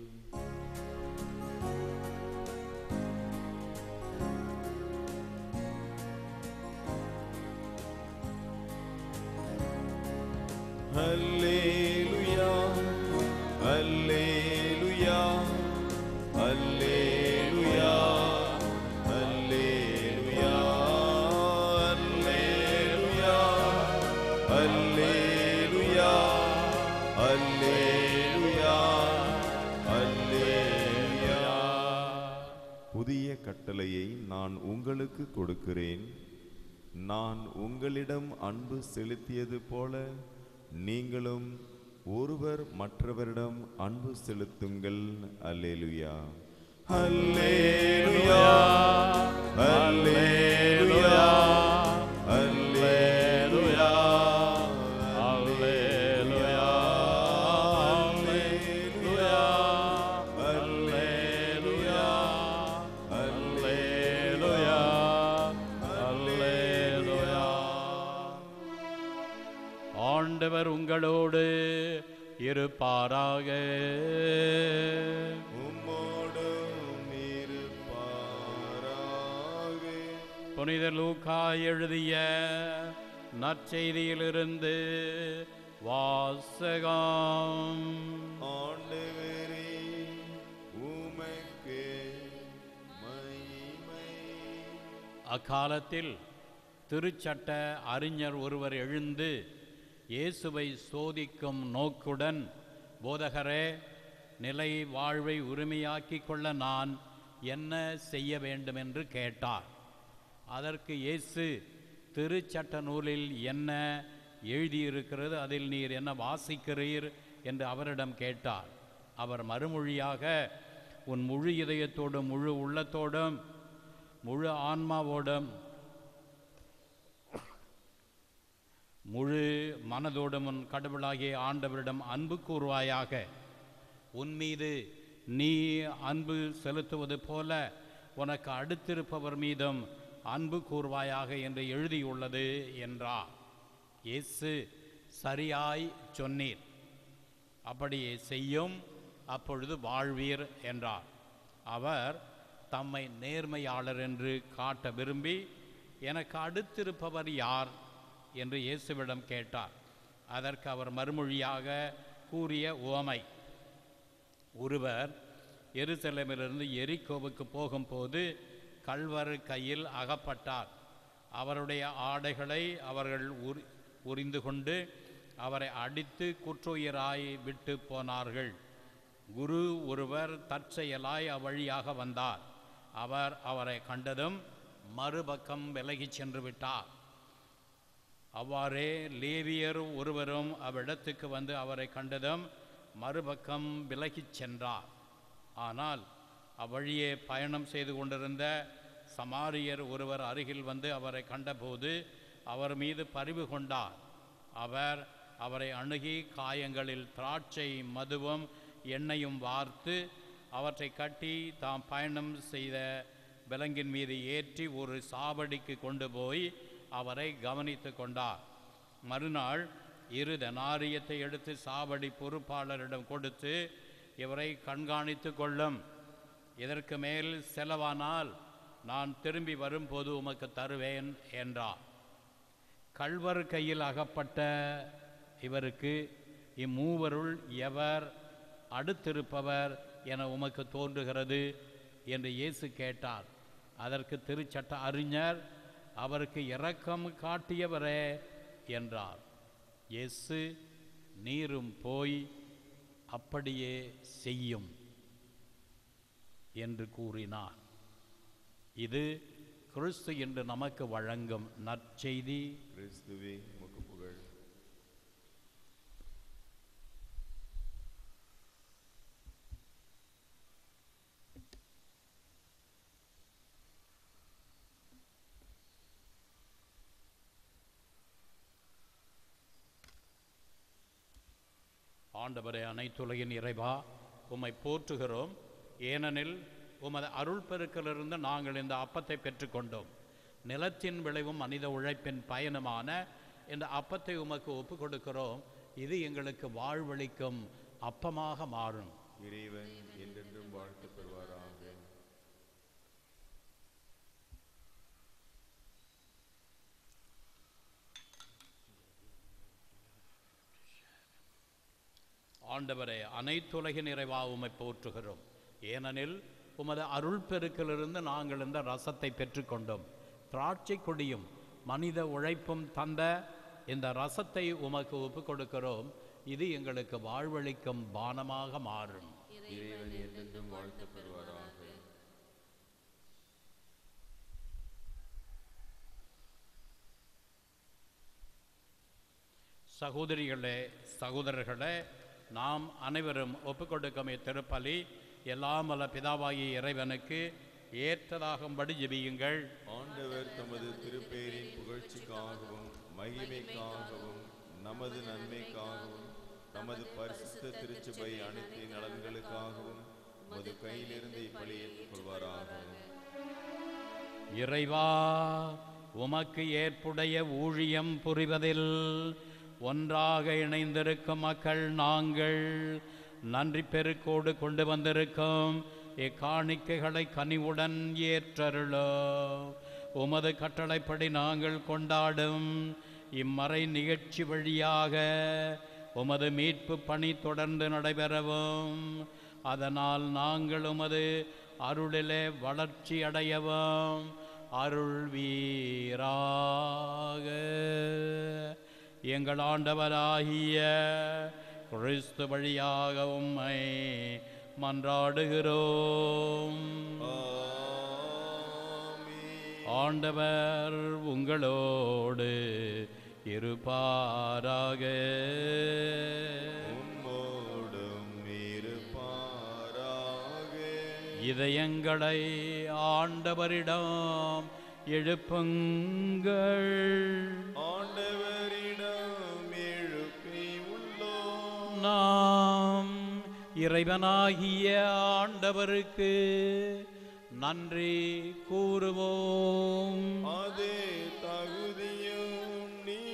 அல்லேலூயா, அல்லேலூயா, அல்லேலூயா, அல்லேலூயா, அல்லேலூயா, அல்லேலூயா, அல்லேலூயா, அல்லேலூயா. கட்டளையை நான் உங்களுக்கு கொடுக்கிறேன். நான் உங்களிடம் அன்பு செலுத்தியது போல நீங்களும் ஒருவர் மற்றவரிடம் அன்பு செலுத்துங்கள். அல்லேலூயா. அல்லேலூயா, அல்லேலூயா, அல்லேலூயா, அல்லேலூயா, அல்லேலூயா, அல்லேலூயா, அல்லேலூயா. ஆண்டவர் உங்களோடு இருப்பாராக. புனித லூக்கா எழுதிய நற்செய்தியிலிருந்து வாசகம். ஆண்டவரே, உமக்கு மகிமை. அக்காலத்தில் திருச்சட்ட அறிஞர் ஒருவர் எழுந்து இயேசுவை சோதிக்கும் நோக்குடன், போதகரே, நிலை வாழ்வை உரிமையாக்கிக் கொள்ள நான் என்ன செய்ய வேண்டும் என்று கேட்டார். அதற்கு இயேசு, திருச்சட்ட நூலில் என்ன எழுதியிருக்கிறது, அதில் நீர் என்ன வாசிக்கிறீர் என்று அவரிடம் கேட்டார். அவர் மறுமொழியாக, உன் முழு இதயத்தோடும் முழு உள்ளத்தோடும் முழு ஆன்மாவோடும் முழு மனதோடும் உன் கடவுளாகிய ஆண்டவரிடம் அன்பு கூறுவாயாக. உன் மீது நீ அன்பு செலுத்துவது போல உனக்கு அடுத்திருப்பவர் மீதும் அன்பு கூர்வாயாக என்று எழுதியுள்ளது என்றார். இயேசு, சரியாய் சொன்னீர், அப்படியே செய்யும், அப்பொழுது வாழ்வீர் என்றார். அவர் தம்மை நேர்மையாளர் என்று காட்ட விரும்பி, எனக்கு அடுத்திருப்பவர் யார் என்று இயேசுவிடம் கேட்டார். அதற்கு அவர் மறுமொழியாக கூறிய உவமை, ஒருவர் எருசலேமிலிருந்து எரிகோவுக்கு போகும்போது கள்வர் கையில் அகப்பட்டார். அவருடைய ஆடைகளை அவர்கள் உரி உரிந்து கொண்டு அவரை அடித்து குற்றுயிராய் விட்டு போனார்கள். குரு ஒருவர் தற்செயலாய் அவ்வழியாக வந்தார். அவர் அவரை கண்டதும் மறுபக்கம் விலகிச் சென்று விட்டார். அவ்வாறே லேவியர் ஒருவரும் அவ்விடத்துக்கு வந்து அவரை கண்டதும் மறுபக்கம் விலகிச் சென்றார். ஆனால் அவ்வழியே பயணம் செய்து கொண்டிருந்த சமாரியர் ஒருவர் அருகில் வந்து அவரை கண்டபோது அவர் மீது பரிவு கொண்டார். அவர் அவரை அணுகி காயங்களில் திராட்சை மதுவும் எண்ணெயும் வார்த்து அவற்றை கட்டி தாம் பயணம் செய்த விலங்கின் மீது ஏற்றி ஒரு சாவடிக்கு கொண்டு போய் அவரை கவனித்து கொண்டார். மறுநாள் இரு தெனாரியத்தை எடுத்து சாவடி பொறுப்பாளரிடம் கொடுத்து, இவரை கண்காணித்து கொள்ளும், இதற்கு மேல் செலவானால் நான் திரும்பி வரும்போது உமக்கு தருவேன் என்றார். கள்வர் கையில் அகப்பட்ட இவருக்கு இம்மூவருள் எவர் அடுத்திருப்பவர் என உமக்கு தோன்றுகிறது என்று இயேசு கேட்டார். அதற்கு திருச்சட்ட அறிஞர், அவருக்கு இரக்கம் காட்டியவரே என்றார். இயேசு, நீரும் போய் அப்படியே செய்யும் என்று கூறினார். இது கிறிஸ்து என்று நமக்கு வழங்கும் நற்செய்தி. கிறிஸ்துவே உமக்கு புகழ். ஆண்டவரே, அனைத்துலகின் இறைவா, உம்மை போற்றுகிறோம். ஏனெனில் உமது அருள் பெருக்கிலிருந்து நாங்கள் இந்த அப்பத்தை பெற்றுக்கொண்டோம். நிலத்தின் விளைவும் மனித உழைப்பின் பயனுமான இந்த அப்பத்தை உமக்கு ஒப்பு கொடுக்கிறோம். இது எங்களுக்கு வாழ்வளிக்கும் அப்பமாக மாறும். இறைவன் என்றென்றும் வாழ்த்து பெறுவாராக. ஆண்டவரே, அனைத்துலகின் இறைவா, உம்மை போற்றுகிறோம். ஏனெனில் உமது அருள் பெருக்கிலிருந்து நாங்கள் இந்த ரசத்தை பெற்றுக்கொண்டோம். திராட்சை கொடியும் மனித உழைப்பும் தந்த இந்த ரசத்தை உமக்கு ஒப்பு கொடுக்கிறோம். இது எங்களுக்கு வாழ்வளிக்கும் பானமாக மாறும். இறைவன் என்றென்றும் வாழ்த்து பெறுவாராக. சகோதரிகளே சகோதரர்களே, நாம் அனைவரும் ஒப்புக்கொடுக்கும் இத்திருப்பலி எல்லாம் வல்ல பிதாவாகிய இறைவனுக்கு ஏற்றதாகும்படி ஜெபியுங்கள். ஆண்டவர் தமது திருப்பேரின் புகழ்ச்சிக்காகவும் மகிமைக்காகவும் நமது நன்மைக்காகவும் நமது பரிசுத்த திருச்சபை அனைத்து நலன்களுக்காகவும் உமது கையிலிருந்து இப்பலி ஏற்றுக் கொள்வாராக. இறைவா, உமக்கு ஏற்புடைய ஊழியம் புரிவதில் ஒன்றாக இணைந்திருக்கும் மக்கள் நாங்கள் நன்றி பெருக்கோடு கொண்டு வந்திருக்கும் இக்காணிக்கைகளை கனிவுடன் ஏற்றருளோ. உமது கட்டளைப்படி நாங்கள் கொண்டாடும் இம்மறை நிகழ்ச்சி வழியாக உமது மீட்பு பணி தொடர்ந்து நடைபெறவும், அதனால் நாங்கள் உமது அருளிலே வளர்ச்சி அடையவும் அருள்வீராக. எங்கள் ஆண்டவராகிய கிறிஸ்து வழியாக உம்மை மன்றாடுகிறோம். ஆண்டவர் உங்களோடு இருப்பாராக. உம்மோடும் இருப்பாராக. இதயங்களை ஆண்டவரிடம் எழுப்புங்கள். ஆண்டவரிடம் எழுப்பி உள்ளோம். நாம் இறைவனாகிய ஆண்டவருக்கு நன்றி கூறுவோம். அது தகுதியும்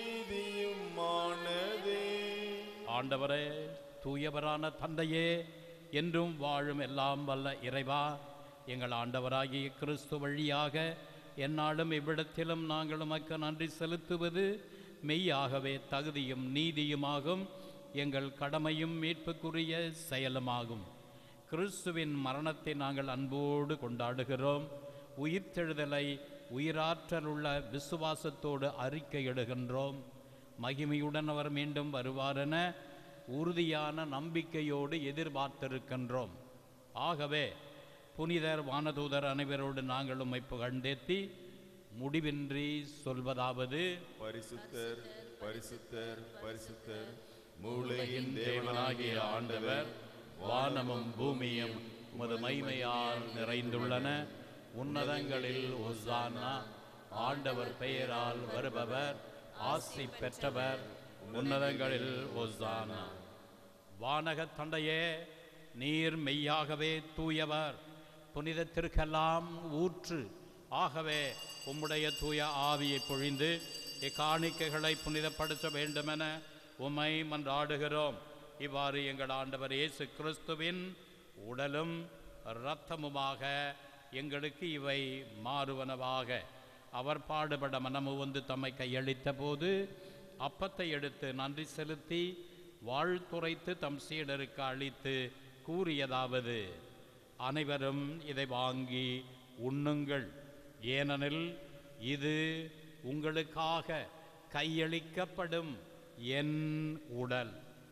நீதியுமானதே. ஆண்டவரே, தூயவரான தந்தையே, என்றும் வாழும் எல்லாம் வல்ல இறைவா, எங்கள் ஆண்டவராகிய கிறிஸ்து வழியாக எந்நாளும் இவ்விடத்திலும் நாங்கள் உமக்கு நன்றி செலுத்துவது மெய்யாகவே தகுதியும் நீதியுமாகும், எங்கள் கடமையும் மீட்புக்குரிய செயலுமாகும். கிறிஸ்துவின் மரணத்தை நாங்கள் அன்போடு கொண்டாடுகிறோம். உயிர்த்தெழுதலை உயிராற்றலுள்ள விசுவாசத்தோடு அறிக்கையிடுகின்றோம். மகிமையுடன் அவர் மீண்டும் வருவாரென உறுதியான நம்பிக்கையோடு எதிர்பார்த்திருக்கின்றோம். ஆகவே புனிதர் வானதூதர் அனைவரோடு நாங்கள் உம்மை புகழ்ந்தேத்தி முடிவின்றி சொல்வதாவது: பரிசுத்தர் பரிசுத்தர் பரிசுத்தர், மூளையின் தேவனாகிய ஆண்டவர், வானமும் பூமியும் உமது மகிமையால் நிறைந்துள்ளன. உன்னதங்களில் ஒசானா. ஆண்டவர் பெயரால் வருபவர் ஆசி பெற்றவர். உன்னதங்களில் ஒசானா. வானக தந்தையே, நீர் மெய்யாகவே தூயவர், புனிதத்திற்கெல்லாம் ஊற்று. ஆகவே உம்முடைய தூய ஆவியை பொழிந்து இக்காணிக்கைகளை புனிதப்படுத்த வேண்டுமென உம்மை மன்றாடுகிறோம். இவ்வாறு எங்கள் ஆண்டவர் இயேசு கிறிஸ்துவின் உடலும் இரத்தமுமாக எங்களுக்கு இவை மாறுவனவாக. அவர் பாடுபட மனமு வந்து தம்மை கையளித்த போது அப்பத்தை எடுத்து நன்றி செலுத்தி வாழ்த்துரைத்து தம் சீடருக்கு அளித்து கூறியதாவது: அனைவரும் இதை வாங்கி உண்ணுங்கள், ஏனெனில் இது உங்களுக்காக கையளிக்கப்படும் என் உடல்.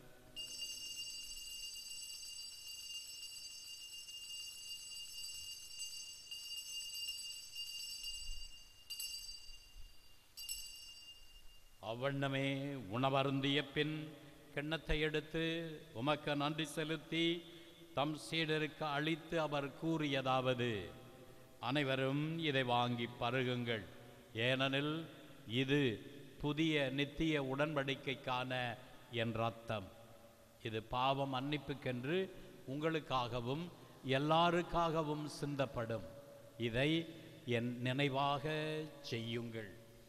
அவ்வண்ணமே உணவருந்திய பின் கிண்ணத்தை எடுத்து உமக்கு நன்றி செலுத்தி தம் சீடருக்கு அளித்து அவர் கூறியதாவது: அனைவரும் இதை வாங்கி பருகுங்கள், ஏனெனில் இது புதிய நித்திய உடன்படிக்கைக்கான என் இரத்தம். இது பாவம் மன்னிப்புக்கென்று உங்களுக்காகவும் எல்லாருக்காகவும் சிந்தப்படும். இதை என் நினைவாக செய்யுங்கள்.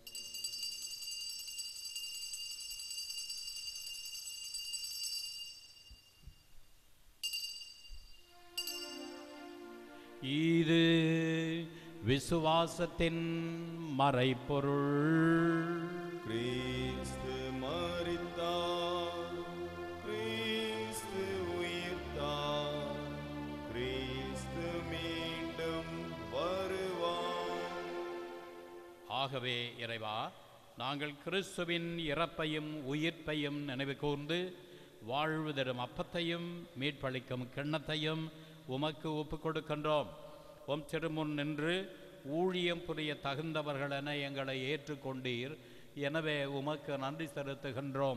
இது விசுவாசத்தின் மறைபொருள். கிறிஸ்து மரித்தார், கிறிஸ்து உயிர்த்தார், கிறிஸ்து மீண்டும் வருவார். ஆகவே இறைவா, நாங்கள் கிறிஸ்துவின் இறப்பையும் உயிர்ப்பையும் நினைவு கூர்ந்து வாழ்வு தரும் அப்பத்தையும் மீட்பளிக்கும் கிண்ணத்தையும் உமக்கு ஒப்பு கொடுக்கின்றோம். உம் திருமுன் நின்று ஊழியம் புரிய தகுந்தவர்கள் என எங்களை ஏற்றுக்கொண்டீர். எனவே உமக்கு நன்றி செலுத்துகின்றோம்.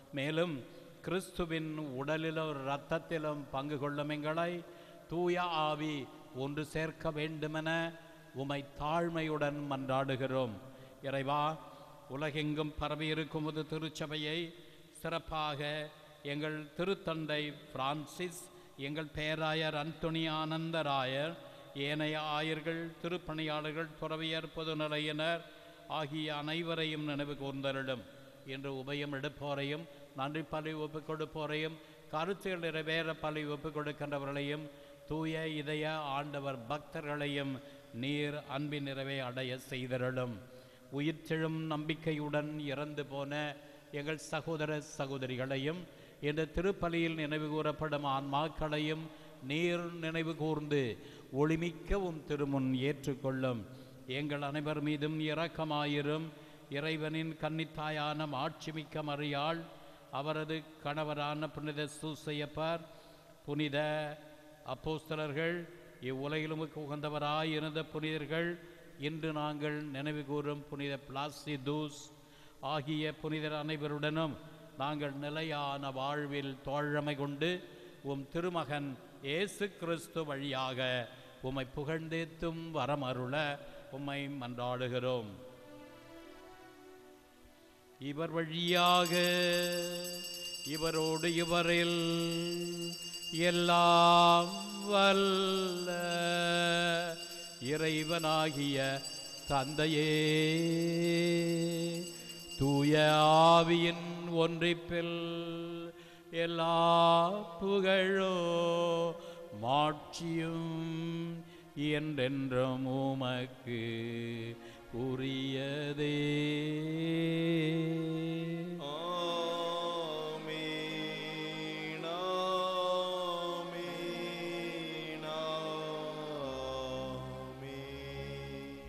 மேலும் கிறிஸ்துவின் உடலிலும் இரத்தத்திலும் பங்கு கொள்ளும் எங்களை தூய ஆவி ஒன்று சேர்க்க வேண்டுமென உமை தாழ்மையுடன் மன்றாடுகிறோம். இறைவா, உலகெங்கும் பரவியிருக்கும் ஒரு திருச்சபையை சிறப்பாக எங்கள் திருத்தந்தை பிரான்சிஸ், எங்கள் பேராயர் அந்தோணி ஆனந்தராயர், ஏனைய ஆயர்கள், திருப்பணியாளர்கள், துறவியர், பொதுநிலையினர் ஆகிய அனைவரையும் நினைவு கூர்ந்தருளும். இன்று உபயம் எடுப்போரையும் நன்றி பலி ஒப்புக் கொடுப்போரையும் கருத்துகள் நிறைவேற பலி ஒப்புக் கொடுக்கின்றவர்களையும் தூய இதய ஆண்டவர் பக்தர்களையும் நீர் அன்பின் நிறைவை அடைய செய்தருளும். உயிர்த்தெழும் நம்பிக்கையுடன் இறந்து போன எங்கள் சகோதர சகோதரிகளையும் இந்த திருப்பலியில் நினைவு கூறப்படும் ஆன்மாக்களையும் நீர் நினைவு கூர்ந்து ஒளிமிக்கவும் திருமுன் ஏற்றுக்கொள்ளும். எங்கள் அனைவர் மீதும் இரக்கமாயிரும். இறைவனின் கன்னித்தாயான மாட்சிமிக்க மரியாள், அவரது கணவரான புனித சூசையப்பர், புனித அப்போஸ்தலர்கள், இவ்வுலகிலும் உகந்தவராயிருந்த புனிதர்கள், இன்று நாங்கள் நினைவு கூறும் புனித பிளாசிதூஸ் ஆகிய புனிதர் அனைவருடனும் நாங்கள் நிலையான வாழ்வில் தோழமை கொண்டு உம் திருமகன் இயேசு கிறிஸ்து வழியாக உம்மை புகழ்ந்தேத்தும் வரமருள உம்மை மன்றாடுகிறோம். இவர் வழியாக இவரோடு இவரில் எல்லாம் வல்ல இறைவனாகிய தந்தையே, தூய ஆவியின் ஒன்றிப்பில் எல்லா புகழோ மாட்சியும் என்றென்றும் உமக்கு உரியதே. ஆமென், ஆமென், ஆமென்.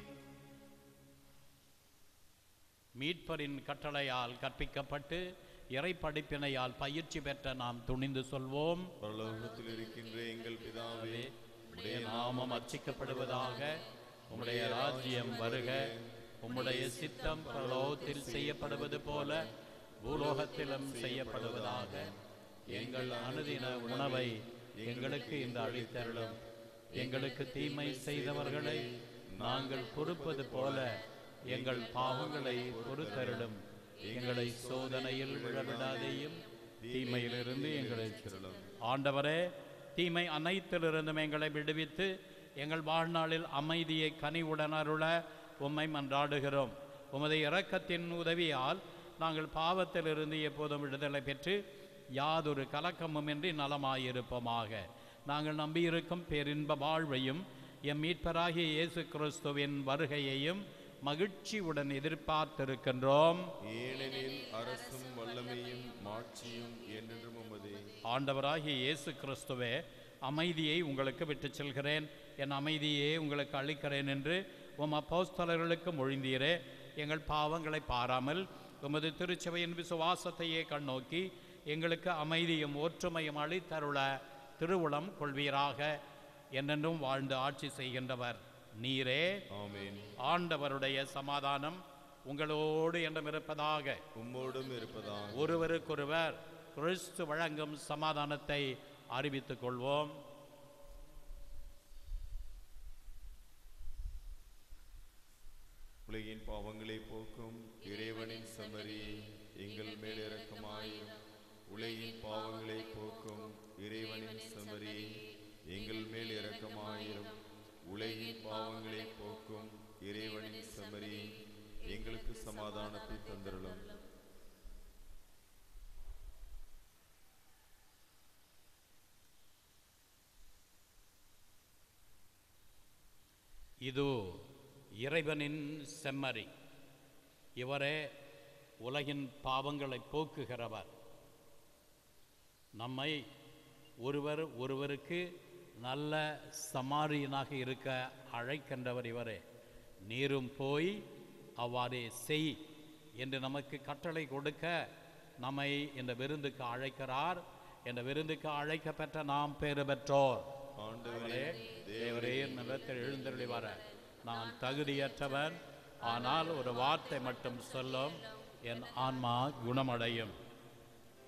மீட்பரின் கட்டளையால் கற்பிக்கப்பட்டு இறை படிப்பினையால் பயிற்சி பெற்ற நாம் துணிந்து சொல்வோம். பரலோகத்தில் இருக்கின்ற எங்கள் பிதாவே, உம்முடைய நாமம் அர்ச்சிக்கப்படுவதாக, உம்முடைய ராஜ்யம் வருக, உம்முடைய சித்தம் பரலோகத்தில் செய்யப்படுவது போல பூலோகத்திலும் செய்யப்படுவதாக. எங்கள் அனுதின உணவை எங்களுக்கு இன்று அளித்தருளும். எங்களுக்கு தீமை செய்தவர்களை நாங்கள் பொறுப்பது போல எங்கள் பாவங்களை பொறுத்தருளும். எங்களை சோதனையில் விழவிடாதேயும் தீமையிலிருந்து எங்களை திருளும். ஆண்டவரே, தீமை அனைத்திலிருந்தும் எங்களை விடுவித்து எங்கள் வாழ்நாளில் அமைதியை கனிவுடன் அருள உம்மை மன்றாடுகிறோம். உமது இரக்கத்தின் உதவியால் நாங்கள் பாவத்திலிருந்து எப்போதும் விடுதலை பெற்று யாதொரு கலக்கமுமின்றி நலமாயிருப்போமாக. நாங்கள் நம்பியிருக்கும் பேரின்ப வாழ்வையும் எம் மீட்பராகிய இயேசு கிறிஸ்துவின் வருகையையும் மகிழ்ச்சியுடன் எதிர்பார்த்திருக்கின்றோம். ஏனெனில் அரசும் வல்லமையும் மாட்சியும் என்றென்றும் உமதே. ஆண்டவராகிய இயேசு கிறிஸ்துவே, அமைதியை உங்களுக்கு விட்டுச் செல்கிறேன், என் அமைதியே உங்களுக்கு அளிக்கிறேன் என்று உம் அப்போஸ்தலர்களுக்கு மொழிந்தீரே. எங்கள் பாவங்களை பாராமல் உமது திருச்சபையின் விசுவாசத்தையே கண்ணோக்கி எங்களுக்கு அமைதியும் ஒற்றுமையும் அளித்தருள திருவுளம் கொள்வீராக. என்றென்றும் வாழ்ந்து ஆட்சி செய்கின்றவர் நீரே. ஆமென். ஆண்டவருடைய சமாதானம் உங்களோடு என்றும் இருப்பதாக. உம்மோடும் இருப்பதாக. ஒருவருக்கொருவர் கிறிஸ்து வழங்கும் சமாதானத்தை அறிவித்துக் கொள்வோம். உலகின் பாவங்களை போக்கும் இறைவனின் செம்மறி, எங்கள் மேல் இரக்கமாயும். உலகின் பாவங்களை போக்கும் இறைவனின் செம்மறி, எங்கள் மேல் இரக்கமாயிரும். உலகின் பாவங்களை போக்கும் இறைவனின் செம்மறி, எங்களுக்கு சமாதானத்தை தந்திரலும். இது இறைவனின் செம்மறி. இவரே உலகின் பாவங்களை போக்குகிறவர். நம்மை ஒருவர் ஒருவருக்கு நல்ல சமாரியனாக இருக்க அழைக்கின்றவர் இவரே. நீரும் போய் அவ்வாறே செய் என்று நமக்கு கட்டளை கொடுக்க நம்மை இந்த விருந்துக்கு அழைக்கிறார். இந்த விருந்துக்கு அழைக்கப்பெற்ற நாம் பேறு பெற்றோர். ஆண்டவரே, தேவரே, நிலத்தில் எழுந்தருளி வர நான் தகுதியற்றவன், ஆனால் ஒரு வார்த்தை மட்டும் சொல்லும், என் ஆன்மா குணமடையும்.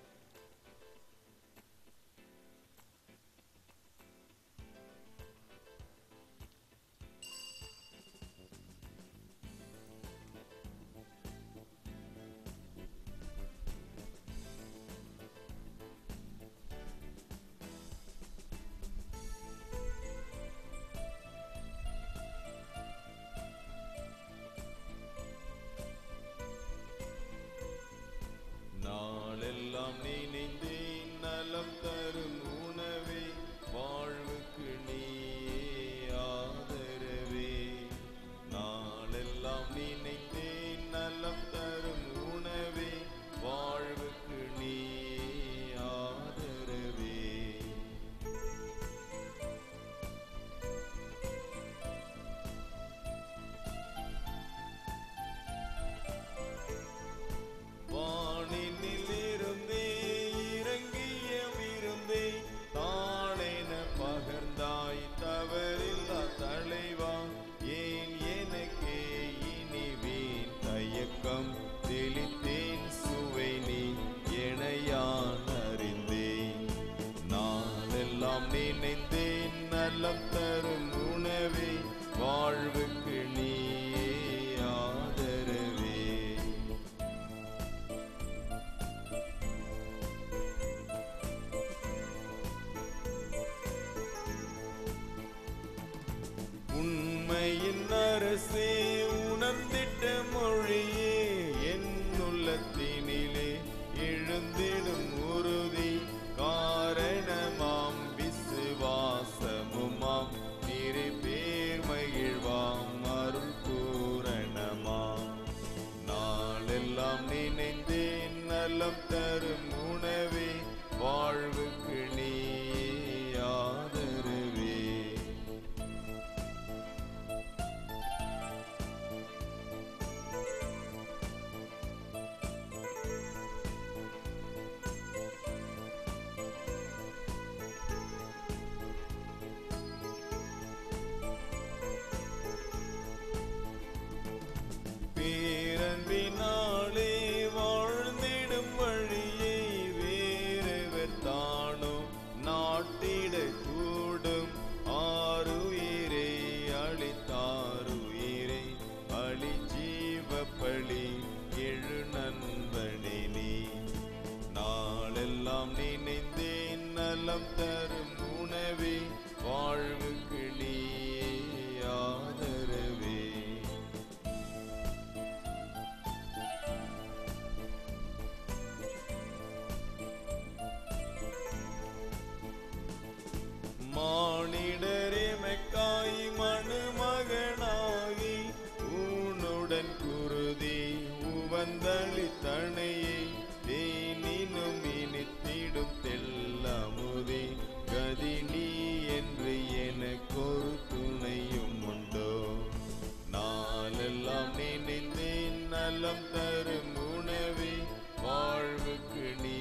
உடன் குருதி உவந்தளி தனையை தேனினும் இனித்திடும் தெல்லமுதே கதி நீ என்று எனக்கொரு துணையும் உண்டோ நாளெல்லாம் நினைந்தேன் நலம் தரும் உணவே வாழ்வுக்கு நீ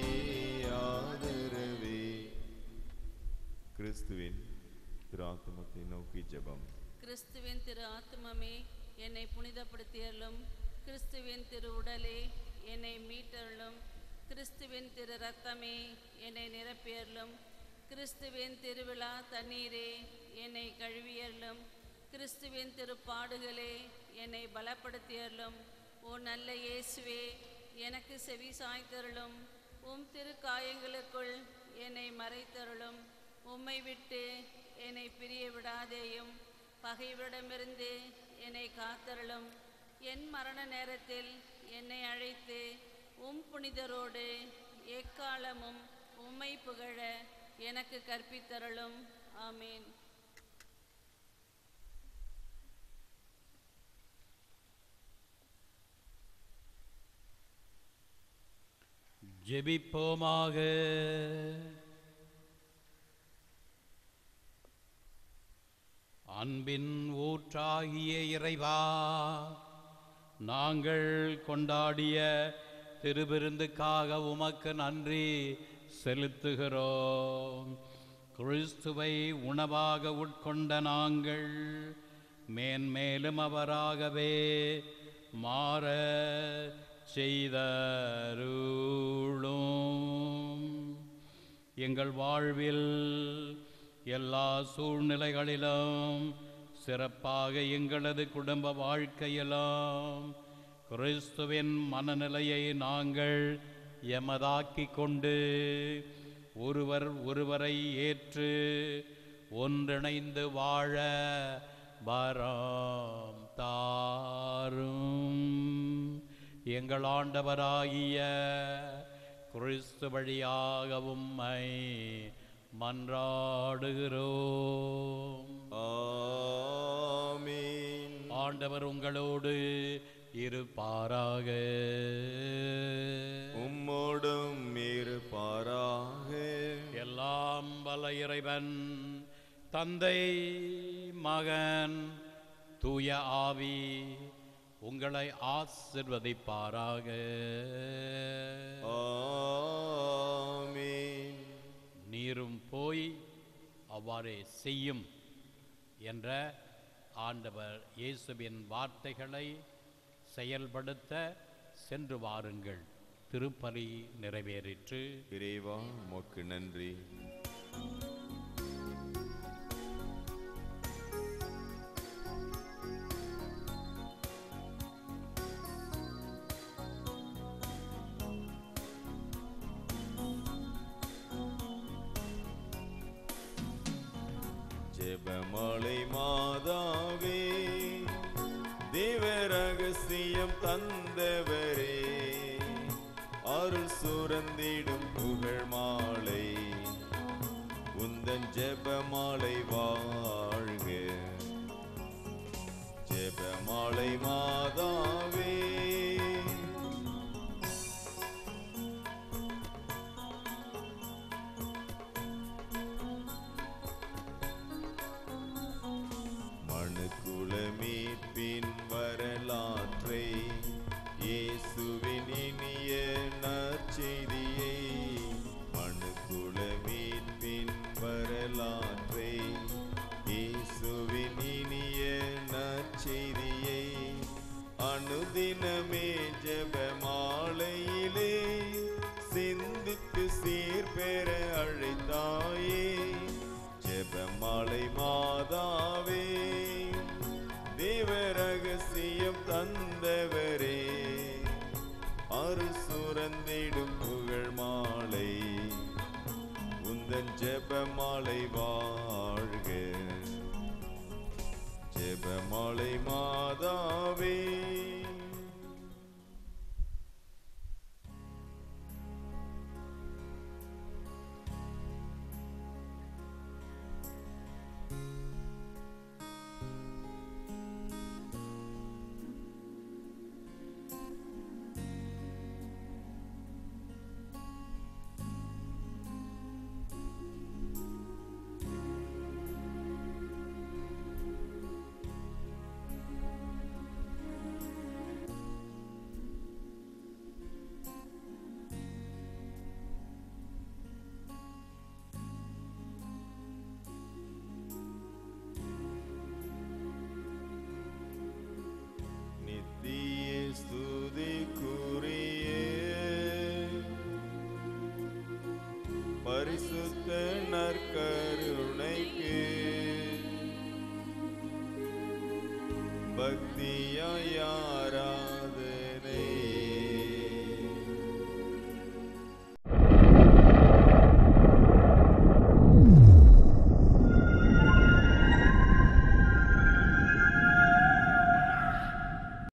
ஆதரவே. கிறிஸ்துவின் திரு ஆத்துமத்தை நோக்கி ஜெபம். கிறிஸ்துவின் திரு ஆத்துமமே என்னை புனிதப்படுத்தியருளும். கிறிஸ்துவின் திரு உடலே என்னை மீட்டருளும். கிறிஸ்துவின் திரு இரத்தமே என்னை நிரப்பியருளும். கிறிஸ்துவின் திருவிழா தண்ணீரே என்னை கழுவியருளும். கிறிஸ்துவின் திருப்பாடுகளே என்னை பலப்படுத்தியருளும். ஓ நல்ல இயேசுவே, எனக்கு செவி சாய்த்தருளும். உம் திரு காயங்களுக்குள் என்னை மறைத்தருளும். உம்மை விட்டு என்னை பிரிய விடாதேயும். பகைவரிடமிருந்து என்னை காத்தருளும். என் மரண நேரத்தில் என்னை அழைத்து உம் புனிதரோடு எக்காலமும் உம்மை புகழ எனக்கு கற்பித்தருளும். ஆமீன். ஜெபிப்போமாக. அன்பின் ஊற்றாகிய இறைவா, நாங்கள் கொண்டாடிய திருவிருந்துக்காக உமக்கு நன்றி செலுத்துகிறோம். கிறிஸ்துவை உணவாக உட்கொண்ட நாங்கள் மேன்மேலும் அவராகவே மாற செய்தருளும். எங்கள் வாழ்வில் எல்லா சூழ்நிலைகளிலும், சிறப்பாக எங்களது குடும்ப வாழ்க்கையிலும் கிறிஸ்துவின் மனநிலையை நாங்கள் எமதாக்கி கொண்டு ஒருவர் ஒருவரை ஏற்று ஒன்றிணைந்து வாழ வரம் தாரும். எங்கள் ஆண்டவராகிய கிறிஸ்து வழியாக உம்மை மன்றாடுகிறோம். ஆமென். ஆண்டவர் உங்களோடு இருப்பாராக. உம்மோடும் இருப்பாராக. எல்லாம் வல்ல இறைவன் தந்தை, மகன், தூய ஆவி உங்களை ஆசிர்வதிப்பாராக. ஆமென். நீரும் போய் அவ்வாறே செய்யும் என்ற ஆண்டவர் இயேசுவின் வார்த்தைகளை செயல்படுத்த சென்று வாருங்கள். திருப்பலி நிறைவேறிற்று. இறைவா உமக்கு நன்றி. ஜெபமாலை மாதாவே, தேவ ரகசியம் தந்தவரே, அருள் சுரந்திடும் புகழ் மாலை, உந்தன் ஜெபமாலை வாழ்க. ஜெபமாலை மாதாவே, மீட்பின் வரலாற்றை, இயேசுவின் இனிய நற்செய்தியை, மனுக்குல மீட்பின் வரலாற்றை, இயேசுவின் இனிய நற்செய்தியை, அனுதினமே ஜெபமாலையிலே சிந்தித்து சீர்பெற அழைத்தாயே. ஜெபமாலை மாதாவே, தேவ ரகசியம் தந்தவரே, அருள் சுரந்திடும் புகழ் மாலை, உந்தன் ஜெபமாலை வாழ்க. ஜெபமாலை மாதாவே, பரிசுத்த நற்கருணைக்கு பக்தியாய் யாரா